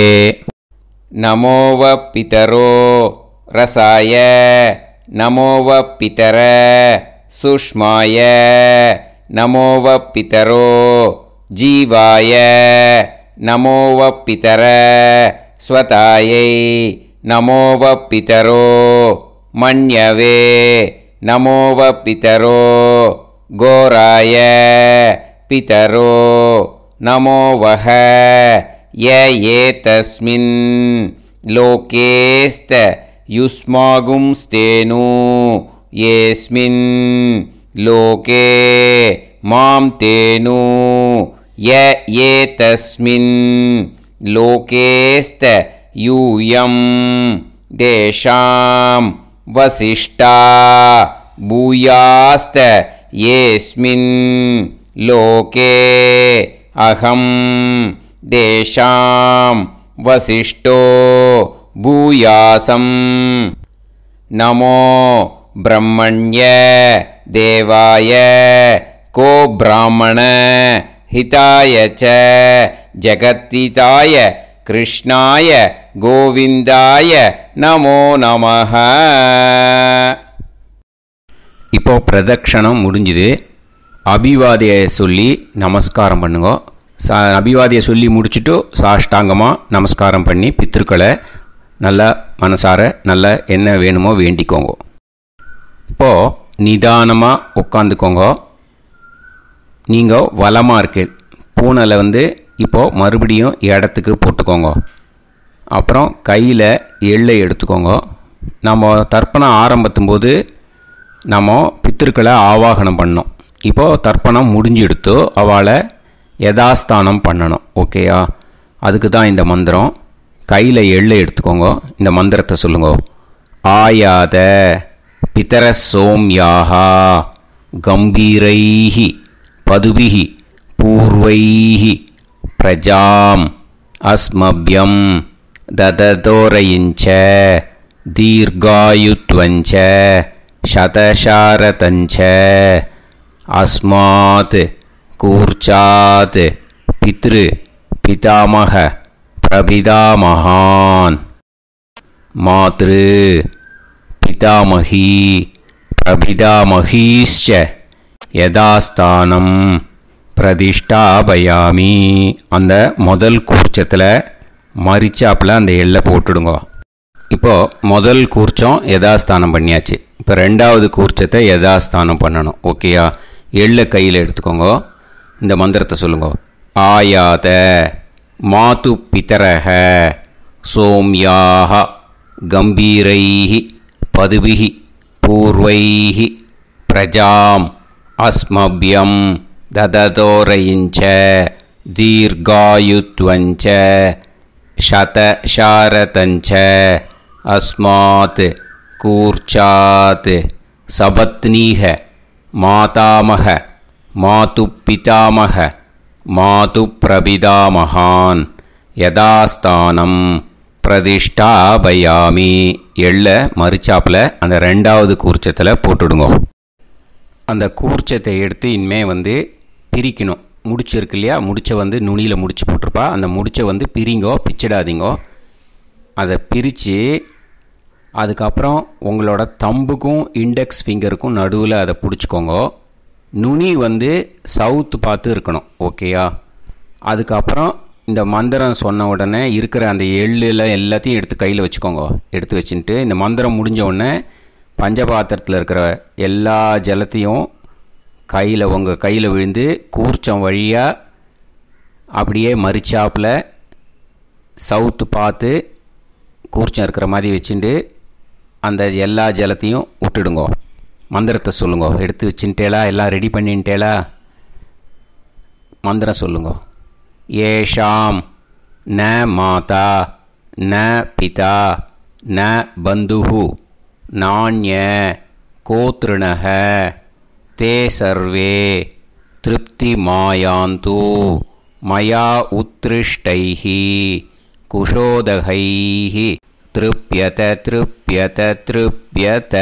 நமோவ பிதரோ ரசாய நமோவ பிதர சுஷ்மாய நமோவ பிதரோ ஜீவாய நமோவ பிதர ஸ்வதாயை நமோவ பிதரோ மன்யவே நமோவ பிதரோ கோராய பிதரோ நமோவஹ. ய ஏதஸ்மின் லோகேஸ்த யுஸ்மாகும்ஸ்தேனு ஏஸ்மின் லோகே மாம் தேனு. ய ஏதஸ்மின் லோகேஸ்த யூயம் தேஷாம் வசிஷ்டா பூயாஸ்த ஏஸ்மின் லோகே அகம் தேஷாம் வசிஷ்டோ பூயாசம். நமோ பிரம்மண்ய தேவாய கோ பிராமண ஹிதாய ச ஜகத்திதாய கிருஷ்ணாய கோவிந்தாய நமோ நமஹ. இப்போ பிரதக்ஷணம் முடிஞ்சுது. அபிவாதியை சொல்லி நமஸ்காரம் பண்ணுங்க. சா அபிவாதியை சொல்லி முடிச்சுட்டு சாஷ்டாங்கமாக நமஸ்காரம் பண்ணி பித்திருக்களை நல்லா மனசார நல்லா என்ன வேணுமோ வேண்டிக்கோங்க. இப்போது நிதானமாக உட்காந்துக்கோங்க. நீங்கள் வலமாக இருக்கு பூனலை வந்து இப்போது மறுபடியும் இடத்துக்கு போட்டுக்கோங்க. அப்புறம் கையில் எள்ளை எடுத்துக்கோங்க. நம்ம தர்ப்பணம் ஆரம்பத்தும் போது நம்ம பித்திருக்களை ஆவாகனம் பண்ணோம். இப்போது தர்ப்பணம் முடிஞ்செடுத்து அவளை யதாஸ்தானம் பண்ணணும். ஓகேயா? அதுக்கு தான் இந்த மந்திரம். கையில் எள்ளை எடுத்துக்கோங்க. இந்த மந்திரத்தை சொல்லுங்க. ஆயாத பிதர சோம்யாஹா கம்பீரைஹி பதுபிஹி பூர்வைஹி பிரஜாம் அஸ்மப்யம் தததோரயிஞ்ச தீர்காயுத்வஞ்ச சதசாரதஞ்ச அஸ்மாத் கூர்ச்சாத் பித்ரு பிதாமக பிரபிதாமகான் மாத்ரு பிதாமகி பிரபிதாமகீஸ்ச யதாஸ்தானம் பிரதிஷ்டாபயாமி. அந்த முதல் கூர்ச்சத்தில் மரிச்சாப்பில் அந்த எள்ளை போட்டுடுங்க. இப்போது முதல் கூர்ச்சம் யதாஸ்தானம் பண்ணியாச்சு. இப்போ ரெண்டாவது கூர்ச்சத்தை யதாஸ்தானம் பண்ணணும். ஓகேயா? எள்ளை கையில் எடுத்துக்கோங்க. இந்த மந்திரத்தை சொல்லுங்க. ஆயாத மாது பிதரஹ சோம்யாக கம்பீரைஹி பதுபிஹி பூர்வைஹி பிரஜாம் அஸ்மப்யம் தததோரயிஞ்ச தீர்காயுத்வஞ்ச சதசாரதஞ்ச அஸ்மாத் கூர்ச்சாத் சபத்னீஹ மாதாமக மாது பிதாமக மாது பிரபிதாமகான் யதாஸ்தானம் பிரதிஷ்டாபயாமி. எள்ள மரிச்சாப்பில் அந்த ரெண்டாவது கூர்ச்சத்தில் போட்டுடுங்க. அந்த கூர்ச்சத்தை எடுத்து இனிமே வந்து பிரிக்கணும். முடிச்சிருக்கு இல்லையா? முடிச்சை வந்து நுனியில் முடிச்சு போட்டிருப்பா. அந்த முடிச்சை வந்து பிரிங்கோ, பிச்சிடாதீங்கோ. அதை பிரித்து அதுக்கப்புறம் உங்களோட தம்புக்கும் இண்டெக்ஸ் ஃபிங்கருக்கும் நடுவில் அதை பிடிச்சிக்கோங்க. நுனி வந்து சவுத்து பார்த்து இருக்கணும். ஓகேயா? அதுக்கப்புறம் இந்த மந்திரம் சொன்ன உடனே இருக்கிற அந்த எள்ளில் எல்லாத்தையும் எடுத்து கையில் வச்சுக்கோங்க. எடுத்து வச்சுட்டு இந்த மந்திரம் முடிஞ்ச உடனே பஞ்சபாத்திரத்தில் இருக்கிற எல்லா ஜலத்தையும் கையில் உங்கள் கையில் விழுந்து கூர்ச்சம் வழியாக அப்படியே மரிச்சாப்பில் சவுத்து பார்த்து கூர்ச்சம் இருக்கிற மாதிரி வச்சுட்டு அந்த எல்லா ஜலத்தையும் விட்டுடுங்க. மந்திரத்தை சொல்லுங்க. எடுத்து வச்சுட்டேலா? எல்லாம் ரெடி பண்ணிட்டேலா? மந்திரம் சொல்லுங்க. ஏஷாம் ந மாதா ந பிதா न बन्धुः नान्य कोतृणः ते सर्वे तृप्तिमायान्तु मया उत्कृष्टैः कुशोदकैः तृप्यत तृप्यत तृप्यत.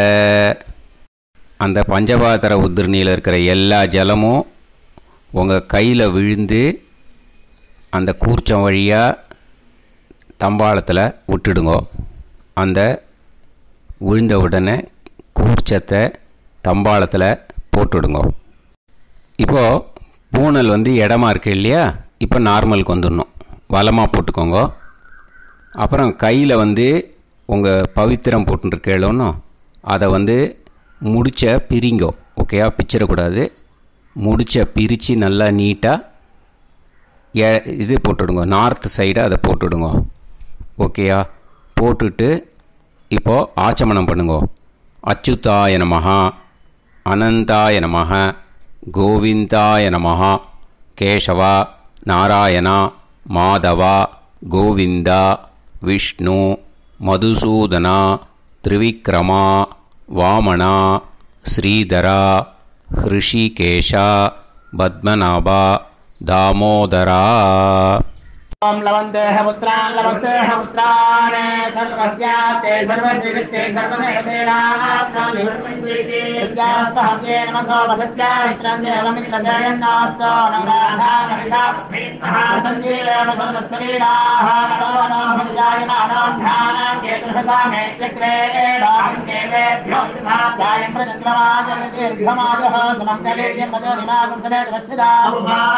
அந்த பஞ்சபாத்திர உதிரணியில் இருக்கிற எல்லா ஜலமும் உங்கள் கையில் விழுந்து அந்த கூர்ச்சம் வழியாக தம்பாளத்தில் விட்டுடுங்கோ. அந்த விழுந்த உடனே கூர்ச்சத்தை தம்பாளத்தில் போட்டுடுங்கோ. இப்போது பூனல் வந்து இடமா இருக்கு இல்லையா, இப்போ நார்மலுக்கு வந்துடணும். வலமாக போட்டுக்கோங்க. அப்புறம் கையில் வந்து உங்கள் பவித்திரம் போட்டுருக்கேளோன்னு அதை வந்து முடிச்ச பிரிங்கோ. ஓகேயா, பிச்சிடக்கூடாது. முடிச்ச பிரித்து நல்லா நீட்டாக ஏ இது போட்டுடுங்க, நார்த் சைடு அதை போட்டுடுங்க. ஓகேயா, போட்டுட்டு இப்போது ஆச்சமனம் பண்ணுங்க. அச்சுதாய நமஹ, அனந்தாய நமஹ, கோவிந்தாய நமஹ, கேசவா, நாராயணா, மாதவா, கோவிந்தா, விஷ்ணு, மதுசூதனா, திரிவிக்ரமா, வாமனா, ஸ்ரீதரா, ஹிருஷிகேஷா, பத்மநாபா, தாமோதரா. ओम लवन्तेह पुत्रान् लवन्तेह पुत्रान् सर्वस्याप्ते सर्वश्रीवित्ते सर्वदेवतेनाप्नोति विद्यास्पहव्ये नमसो वसत्या मित्रं देवमित्रजयन्नास्तो नवराधानविषाः सञ्जीवेम सर्वस्वीराः नमो नमः विजायमानाभ्यां केतुर्भसामेत्यग्रे देवेभ्यो गायं प्रचन्द्रमाजनिर्घमाजः सुमङ्गलेयं मदोनिमागं समेत वत्सिदाः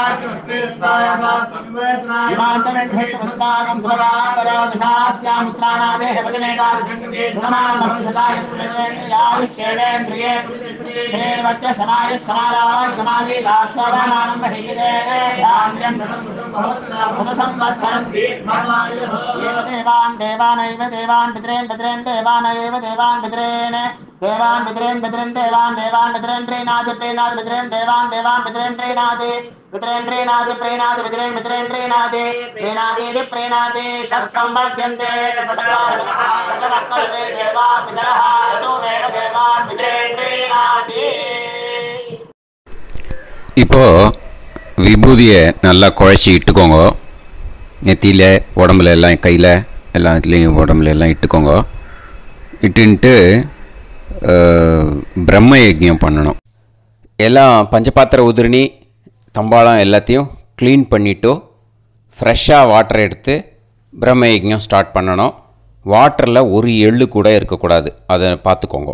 इमान्तमेभ्यस्तमुद्रागं सुभगान्तरोदशास्यामुत्रानादेह पदमेकाभिषङ्कृते सुमान् भवसदाय पुरुषेन्द्रियाविश्येवेन्द्रिये हेर्वच्च समायः समारागमाली दाक्षाभामानं बहिगिदे धान्यं सदसंवत्सरं एव देवान् देवानैव देवान् पितॄन् पितॄन् देवानैव देवान् पितॄन् देवान् पितॄन् पितॄन् देवान् देवान् पितॄन् प्रीणाति प्रीणाति पितॄन् देवान् देवान् पितॄन् प्रीणाति पितॄन् प्रीणाति प्रीणाति पितॄन् पितॄन् प्रीणाति प्रीणाति प्रीणाति षट्संवर्ध्यन्ते षट्वर्तते देवा पितरः ततो देव देवान् पितॄन् प्रीणाति. இப்போ விபூதியை நல்லா குழச்சி இட்டுக்கோங்க. நெத்தியில், உடம்புல எல்லாம், கையில் எல்லாத்துலேயும் உடம்புல எல்லாம் இட்டுக்கோங்க. இட்டுன்ட்டு பிரம்ம யஜ்ஞம் பண்ணணும். எல்லாம் பஞ்சபாத்திர உதிரணி தம்பாளம் எல்லாத்தையும் க்ளீன் பண்ணிவிட்டு ஃப்ரெஷ்ஷாக வாட்டர் எடுத்து பிரம்ம யஜ்ஞம் ஸ்டார்ட் பண்ணணும். வாட்டரில் ஒரு எள்ளு கூட இருக்கக்கூடாது, அதை பார்த்துக்கோங்க.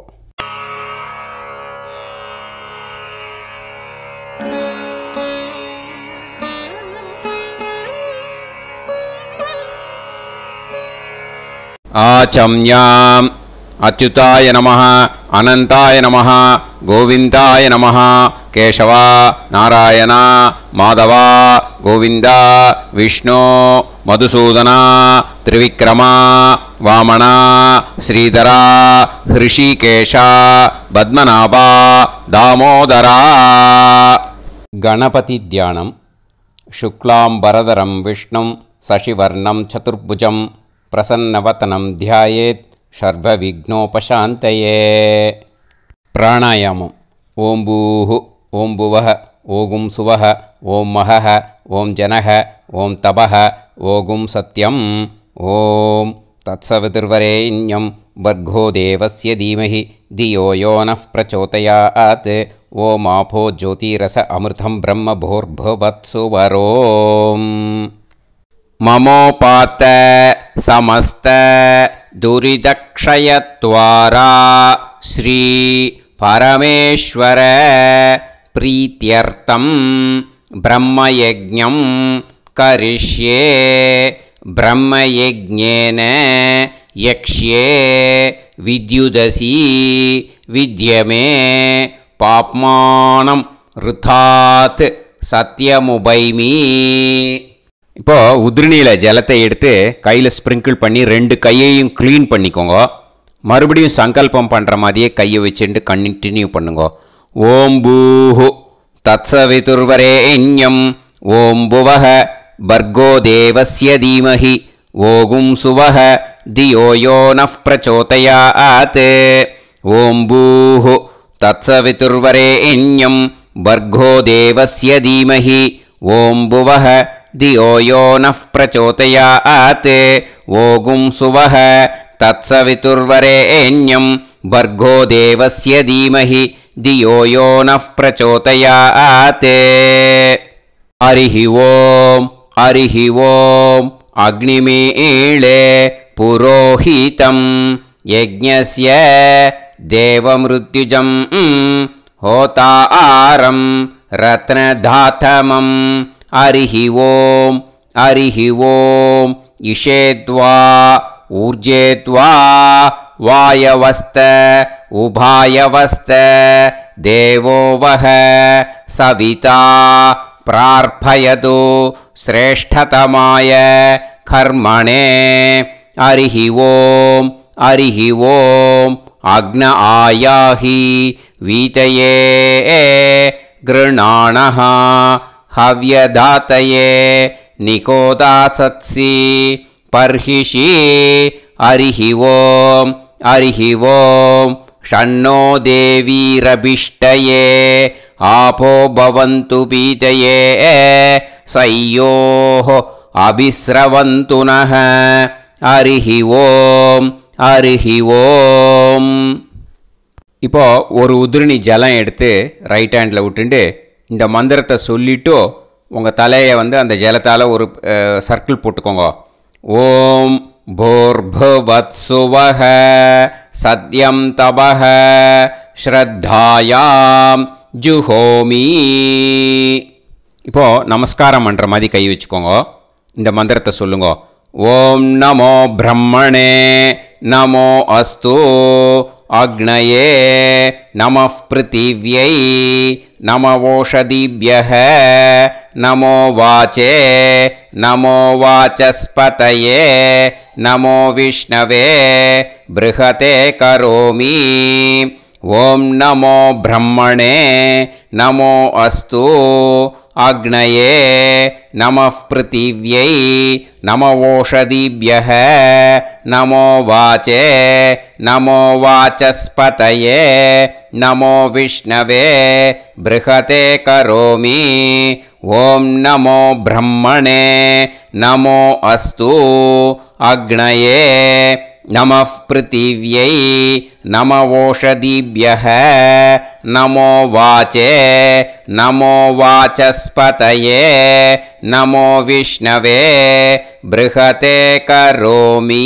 ஆச்சம்யாம் அச்சுதாய நமஹ, அனந்தாய நமஹ, கோவிந்தாய நமஹ, கேசவா, நாராயணா, மாதவா, கோவிந்தா, விஷ்ணு, மதுசூதனா, திரிவிக்ரமா, வாமனா, ஸ்ரீதரா, ஹிருஷிகேஷா, பத்மநாபா, தாமோதரா. கணபதி தியானம். சுக்லாம்பரதரம் விஷ்ணும் சசிவர்ணம் சதுர்புஜம் பிரசன்னவதனம் தியாயேத் சர்வவிக்னோபசாந்தயே. பிராணாயாமம். ஓம் பூஹு, ஓம் புவஹ, ஓகும் சுவஹ, ஓம் மஹஹ, ஓம் ஜனஹ, ஓம் தபஹ, ஓகும் சத்யம். ஓம் தத்சவிதுர்வரேண்யம் வர்கோ தேவஸ்ய தீமஹி தியோ யோ நः பிரச்சோதயாத். ஓம் ஆபோ ஜோதிரஸ அமிர்தம் பிரம்ம பூர்புவத்சு வரோம். மமோபாத்த சமஸ்த துரிதக்ஷயத்வாரா ஸ்ரீ பரமேஸ்வர பிரீத்யர்த்தம் பிரம்மயஜ்ஞம் கரிஷ்யே. பிரம்மயஜ்ஞேன யக்ஷ்யே வித்யுதசி வித்யமே பாப்மானம் ருதாத் சத்யமுபைமி. இப்போது உதிரணியில் ஜலத்தை எடுத்து கையில் ஸ்ப்ரிங்கிள் பண்ணி ரெண்டு கையையும் க்ளீன் பண்ணிக்கோங்க. மறுபடியும் சங்கல்பம் பண்ணுற மாதிரியே கையை வச்சுட்டு கண்டினியூ பண்ணுங்க. ஓம் பூஹு தத்சவிதுர்வரேண்யம் ஓம் புவஹ பர்கோ தேவஸ்ய தீமஹி ஓகும் சுவஹ धियो यो नः प्रचोदयात् ॐ भूः तत्सवितुर्वरेण्यं भर्गो देवस्य धीमहि ॐ भुवः धियो यो नः प्रचोदयात् ओगुं सुवः तत्सवितुर्वरेण्यं भर्गो देवस्य धीमहि धियो यो नः प्रचोदयात् हरिः ॐ हरिः ॐ अग्निमीळे पुरोहितं यज्ञस्य देवमृत्युजं होतारं रत्नधातमं हरिः ॐ हरिः ॐ इषेत्वा ऊर्जेत्वा वायवस्त उभायवस्त देवो वः सविता प्रार्थयतु श्रेष्ठतमाय कर्मणे हरिः ॐ हरिः ॐ अग्न आयाहि वीतये गृणाणः हव्यदातये निकोदासत्सि पर्हिषि हरिः ॐ हरिः ॐ षण्णो देवीरभिष्टये आपो भवन्तु पीतये सयोः अभिस्रवन्तु नः हरिः ॐ हरिः ॐ இப்போ ஒரு உதிரணி ஜலம் எடுத்து ரைட் ஹேண்டில் விட்டுண்டு இந்த மந்திரத்தை சொல்லிவிட்டு உங்கள் தலையை வந்து அந்த ஜலத்தால் ஒரு சர்க்கிள் போட்டுக்கோங்க. ஓம் भूर्भुवत्सुवः सत्यं तपः ஸ்ரத்தாயாம் ஜுஹோமி. இப்போது நமஸ்காரம் பண்ணுற மாதிரி கை வச்சுக்கோங்க. இந்த மந்திரத்தை சொல்லுங்க. ஓம் நமோ பிரம்மணே நமோ அஸ்து அக்னயே நமः பிருத்திவ்யை நமவோஷதிभ्यः நமோ வாச்சே நமோ வாசஸ்பதயே நமோ விஷ்ணவே ப்ருஹதே கரோமி. ஓம் நமோ பிரம்மணே நமோ அஸ்து அக்னயே நமः பிருத்திவ்யை நமவோஷதிभ्यः நமோ வாச்சே நமோ வாசஸ்பதயே நமோ விஷ்ணவே ப்ருஹதே கரோமி. ஓம் நமோ பிரம்மணே நமோ அஸ்து அக்னயே நமः பிருத்திவ்யை நமவோஷதிभ्यः நமோ வாச்சே நமோ வாசஸ்பதயே நமோ விஷ்ணவே ப்ருஹதே கரோமி.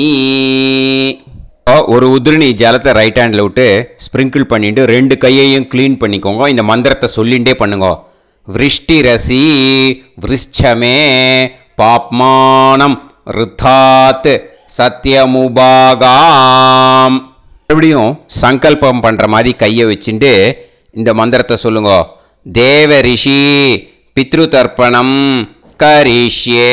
ஒரு உதிரணி ஜலத்தை ரைட் ஹேண்டில் விட்டு ஸ்ப்ரிங்கிள் பண்ணிட்டு ரெண்டு கையையும் க்ளீன் பண்ணிக்கோங்க. இந்த மந்திரத்தை சொல்லிகிட்டே பண்ணுங்க. விருஷ்டிரசி விருஷ்சமே பாப்மானம் ருத்தாத் சத்யமுபாகாம். மறுபடியும் சங்கல்பம் பண்ணுற மாதிரி கையை வச்சுட்டு இந்த மந்திரத்தை சொல்லுங்க. தேவ ரிஷி பித்ரு தர்ப்பணம் கரிஷ்யே.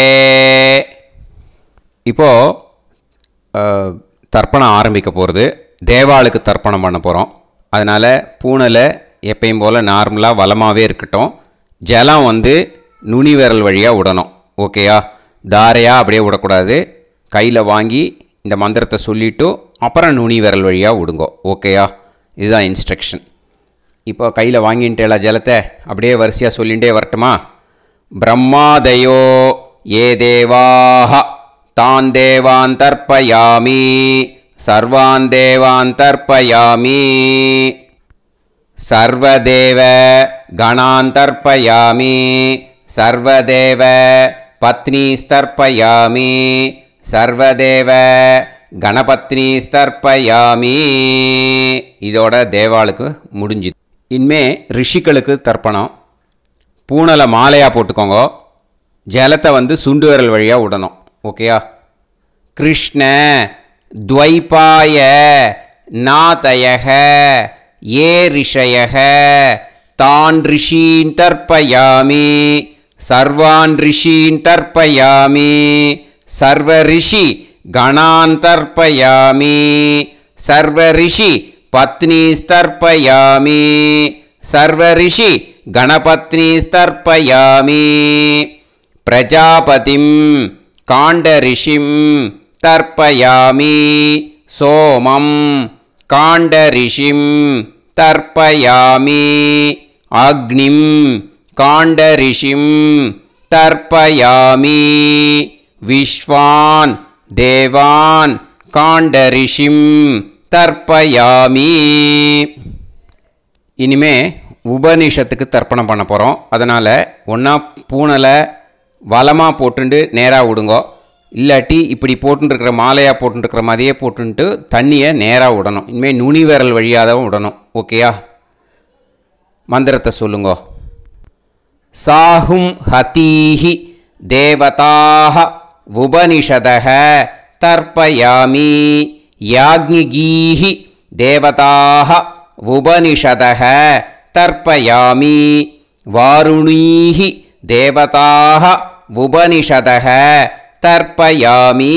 இப்போது தர்ப்பணம் ஆரம்பிக்க போகிறது. தேவாளுக்கு தர்ப்பணம் பண்ண போகிறோம். அதனால் பூனையில் எப்பயும் போல் நார்மலாக வளமாகவே இருக்கட்டும். ஜலம் வந்து நுனி விரல் வழியாக விடணும். ஓகேயா? தாரையாக அப்படியே விடக்கூடாது. கையில் வாங்கி இந்த மந்திரத்தை சொல்லிவிட்டு அப்புறம் நுனி விரல் வழியாக விடுங்கோ. ஓகேயா? இதுதான் இன்ஸ்ட்ரக்ஷன். இப்போ கையில் வாங்கின்ட்டேல ஜலத்தை அப்படியே வரிசையாக சொல்லிகிட்டே வரட்டுமா? பிரம்மாதயோ ஏ தேவாஹ தான் தேவான் தர்ப்பயாமி சர்வான் தேவான் தர்ப்பயாமி சர்வதேவ கணான் தர்ப்பயாமி சர்வதேவ பத்னீஸ்தர்ப்பயாமி சர்வதேவ கணபத்னி ஸ்தர்ப்பயாமி. இதோட தேவாளுக்கு முடிஞ்சுது. இனிமே ரிஷிகளுக்கு தர்ப்பணம். பூனலை மாலையாக போட்டுக்கோங்க. ஜலத்தை வந்து சுண்டு விரல் வழியாக விடணும். ஓகேயா? கிருஷ்ண துவைபாய நாதயக ஏ ரிஷயக தான் ரிஷீன் தர்ப்பயாமி சர்வான் ரிஷீன் தர்ப்பயாமி சர்வ ரிஷி கணான் தர்ப்பயாமி சர்வ ரிஷி பத்னீஸ்தர்ப்பயாமி சர்வ ரிஷி கணபத்னீஸ்தர்ப்பயாமி பிரஜாபதிம் காண்ட ரிஷிம் தர்ப்பயாமி சோமம் காண்டரிஷிம் தர்ப்பயாமி அக்னிம் காண்டரிஷிம் தர்ப்பயாமி விஸ்வான் தேவான் காண்டரிஷிம் தர்ப்பயாமி. இனிமே உபனிஷத்துக்கு தர்ப்பணம் பண்ண போகிறோம். அதனால் ஒன்றா பூனலை வலமாக போட்டுண்டு நேராக விடுங்கோ, இல்லாட்டி இப்படி போட்டுருக்கிற மாலையாக போட்டுருக்கிற மாதிரியே போட்டுன்ட்டு தண்ணியை நேராக விடணும். இனிமேல் நுனி விரல் வழியாக தான் விடணும். ஓகேயா? மந்திரத்தை சொல்லுங்கோ. சாஹும் ஹதீஹி தேவதாக உபனிஷதக தர்ப்பயாமி யாக்ஞிகீஹி தேவதாக உபனிஷதக தர்ப்பயாமி வாருணீஹி தேவதாக உபனிஷதக தர்ப்பயாமி.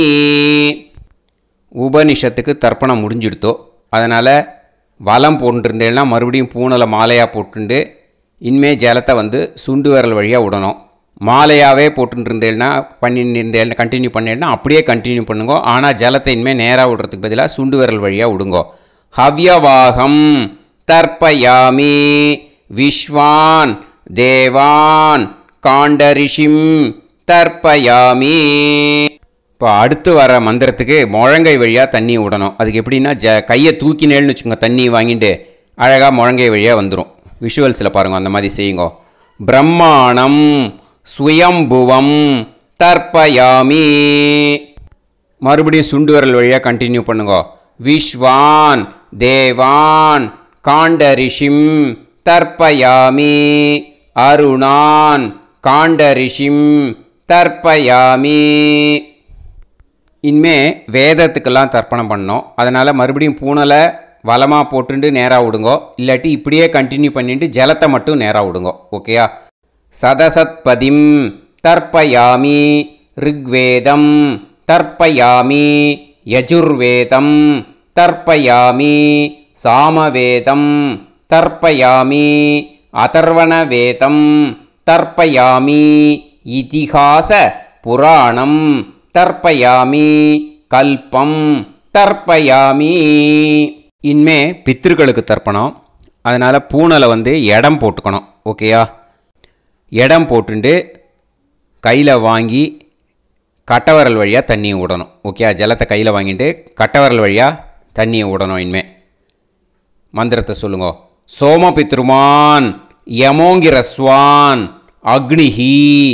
உபனிஷத்துக்கு தர்ப்பணம் முடிஞ்சிடுத்தோ, அதனால் வலம் போட்டுருந்தேன்னா மறுபடியும் பூனலை மாலையாக போட்டுண்டு இனிமே ஜலத்தை வந்து சுண்டு விரல் வழியாக விடணும். மாலையாகவே போட்டுருந்தேன்னா பண்ணிருந்தேன் கண்டினியூ பண்ணேன்னா அப்படியே கண்டினியூ பண்ணுங்கோ. ஆனால் ஜலத்தை இனிமேல் நேராக விடுறதுக்கு பதிலாக சுண்டு விரல் வழியாக விடுங்கோ. ஹவ்யவாகம் தர்ப்பயாமி விஸ்வான் தேவான் காண்டரிஷிம் தர்ப்பயாமி. இப்போ அடுத்து வர மந்திரத்துக்கு முழங்கை வழியாக தண்ணி விடணும். அதுக்கு எப்படின்னா ஜ கையை தூக்கினேன்னு வச்சுக்கோங்க, தண்ணி வாங்கிட்டு அழகாக முழங்கை வழியாக வந்துடும். விஷுவல்ஸில் பாருங்கள், அந்த மாதிரி செய்யுங்கோ. பிரம்மாணம் சுயம்புவம் தர்ப்பயாமி. மறுபடியும் சுண்டு விரல் வழியாக கண்டினியூ பண்ணுங்கோ. விஸ்வான் தேவான் காண்டரிஷிம் தர்ப்பயாமி அருணான் காண்டரிஷிம் தர்ப்பயாமி. இனிமே வேதத்துக்கெல்லாம் தர்ப்பணம் பண்ணோம். அதனால் மறுபடியும் பூனலை வலமாக போட்டுட்டு நேராக விடுங்கோ, இல்லாட்டி இப்படியே கண்டினியூ பண்ணிட்டு ஜலத்தை மட்டும் நேராக விடுங்கோ. ஓகேயா? சதசத்பதிம் தர்ப்பயாமி ரிக்வேதம் தர்ப்பயாமி யஜுர்வேதம் தர்ப்பயாமி சாமவேதம் தர்ப்பயாமி அதர்வணவேதம் தர்ப்பயாமி இதிஹாச புராணம் தர்ப்பயாமி கல்பம் தர்ப்பயாமி. இனிமே பித்ருக்களுக்கு தர்ப்பணம். அதனால் பூனலை வந்து இடம் போட்டுக்கணும். ஓகேயா? இடம் போட்டுண்டு கையில் வாங்கி கட்டவரல் வழியாக தண்ணியை விடணும். ஓகே? ஜலத்தை கையில் வாங்கிட்டு கட்டவரல் வழியாக தண்ணியை விடணும். இனிமே மந்திரத்தை சொல்லுங்க. சோமபித்ருமான் யமோங்கிரஸ்வான் அக்னிஹி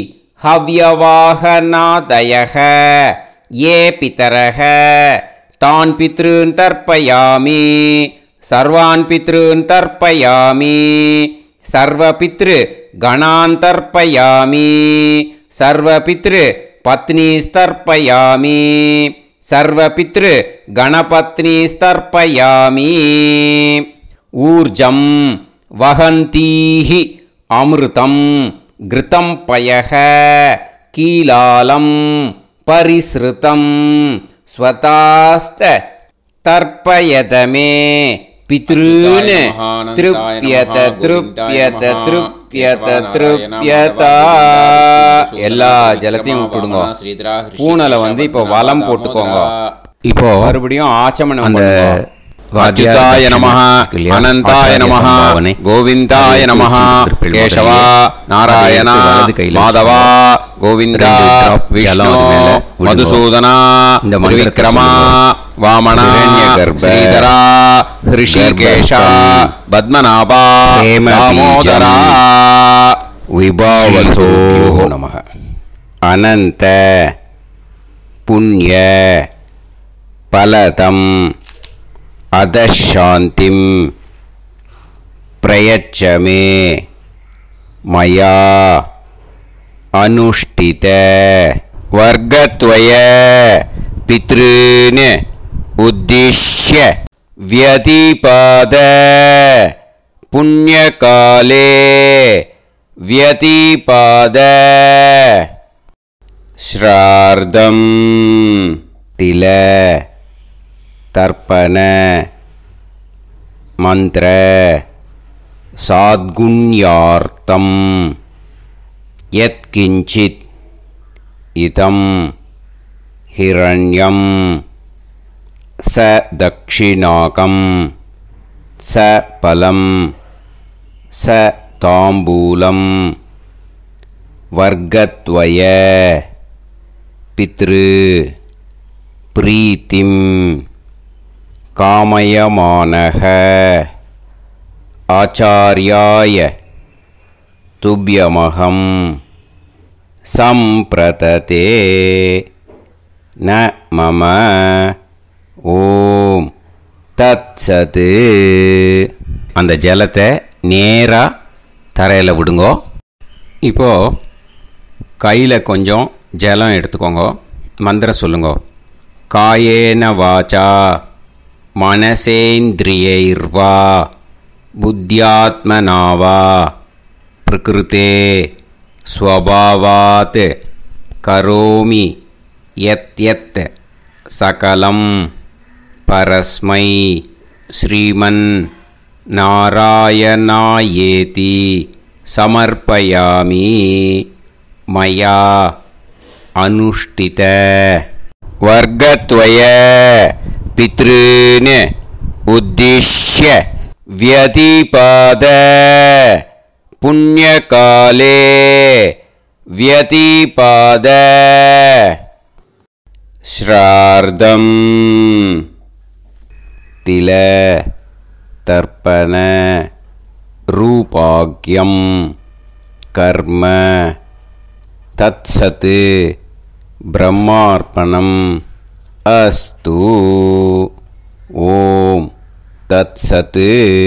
ஹவ்யவாகநாதயக ஏ பிதரக தான் பித்ருன் தர்ப்பயாமி சர்வான் பித்ருன் தர்ப்பயாமி சர்வபித்ரு கணான் தர்ப்பயாமி சர்வபித்ரு பத்னிஸ்தர்ப்பயாமி சர்வபித்ரு கணபத்னிஸ்தர்ப்பயாமி. ஊர்ஜம் வஹந்தீஹி அமிர்தம் கிருதம் பயக கீலாலம் பரிஸ்ருதம் ஸ்வதாஸ்த தர்ப்பயதமே பித்ருன் திருப்யத திருப்யத திருப்யத திருப்யதா. எல்லா ஜலத்தையும் விட்டுடுங்க. பூனலை வந்து இப்போ வலம் போட்டுக்கோங்க. இப்போ மறுபடியும் ஆச்சமனம் அந்த அச்சுதாய நமஹ அனந்தாய நமஹ கோவிந்தாய நமஹ கேசவா நாராயண மாதவா கோவிந்தா விஷ்ணு மதுசூதனா விக்ரமா வாமனா ஸ்ரீதரா ஹிருஷிகேஷா பத்மநாபா தாமோதரா விபாவசோ நமஹ. அனந்த புண்ணிய பலதம் அதசாந்திம் பிரயச்சமே மயா அனுஷ்டித வர்க்கத்வய பித்ருன் உத்திஷ்ய வியதிபாத புண்ணியகாலே வியதிபாத ஸ்ரார்தம் தில தர்ப்பண மந்திர சாத்குண்யார்த்தம் யத்கிஞ்சித் இதம் हिरण्यं स दक्षिणाकं स फलं स ताम्बूलं वर्गद्वय पितृ प्रीतिं कामयमानः आचार्याय तुभ्यमहं सम्प्रतते न मम ஓம் தத்சத். அந்த ஜலத்தை நேராக தரையில் விடுங்கோ. இப்போது கையில் கொஞ்சம் ஜலம் எடுத்துக்கோங்க. மந்திரம் சொல்லுங்க. காயேன வாச்சா மனசேந்திரியைர்வா புத்தியாத்மனாவா பிரகிருதே ஸ்வபாவாத் கரோமி யத் யத் சகலம் பரஸ்மை ஸ்ரீமன் நாராயணாயேதி சமர்ப்பயாமி மயா அனுஷ்டித வர்கத்வய பித்ருன் உத்திஷ்ய வ்யதிபாத புண்ணியகாலே வ்யதிபாத ஸ்ரார்தம் தில தர்ப்பண ரூபாக்யம் கர்ம தத்சத் பிரம்மார்ப்பணம் அஸ்து. ஓம் தத்சத்.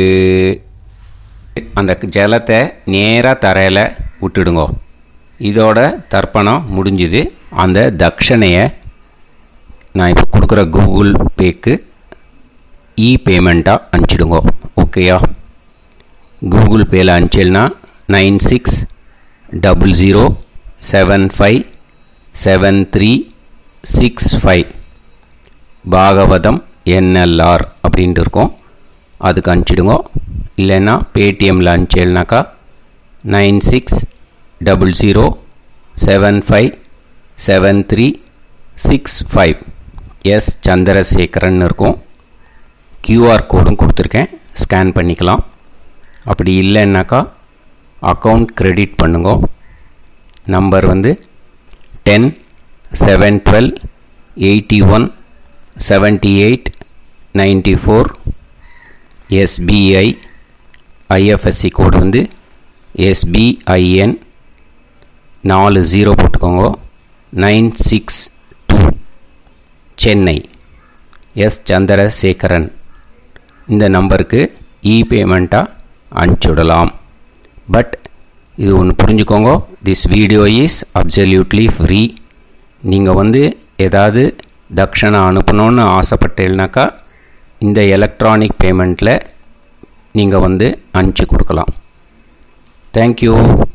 அந்த ஜலத்தை நேராக தரையில் விட்டுடுங்க. இதோட தர்ப்பணம் முடிஞ்சுது. அந்த தட்சணையை நான் இப்போ கொடுக்குற கூகுள் பேக்கு இ பேமெண்ட்டாக அனுப்பிச்சிடுங்க. ஓகேயா? கூகுள் பேயில் அனுப்பிச்சில்னா nine six double zero seven five seven three six five Bhagavatam NLR அப்படின்ட்டு இருக்கும். அதுக்கு அனுப்பிச்சிடுங்க. இல்லைன்னா பேடிஎம்மில் அனுப்பிச்சில்னாக்கா nine six double zero seven five seven three six five S Chandrasekaran இருக்கும். கியூஆர் கோடும் கொடுத்துருக்கேன், ஸ்கேன் பண்ணிக்கலாம். அப்படி இல்லைன்னாக்கா அக்கௌண்ட் கிரெடிட் பண்ணுங்க. நம்பர் வந்து ten seven twelve eighty one seventy eight ninety four. SBI IFSC code வந்து எஸ்பிஐஎன் நாலு ஜீரோ போட்டுக்கோங்க. Nine six two Chennai. S Chandrasekaran. இந்த நம்பருக்கு இ பேமெண்ட்டாக அனுப்பிச்சுடலாம். பட் இது ஒன்று புரிஞ்சுக்கோங்க, this video is absolutely free. நீங்கள் வந்து ஏதாவது தட்சணை அனுப்பணுன்னு ஆசைப்பட்டீங்கனாக்கா இந்த எலக்ட்ரானிக் பேமெண்ட்டில் நீங்கள் வந்து அனுப்பிச்சி கொடுக்கலாம். தேங்க்யூ.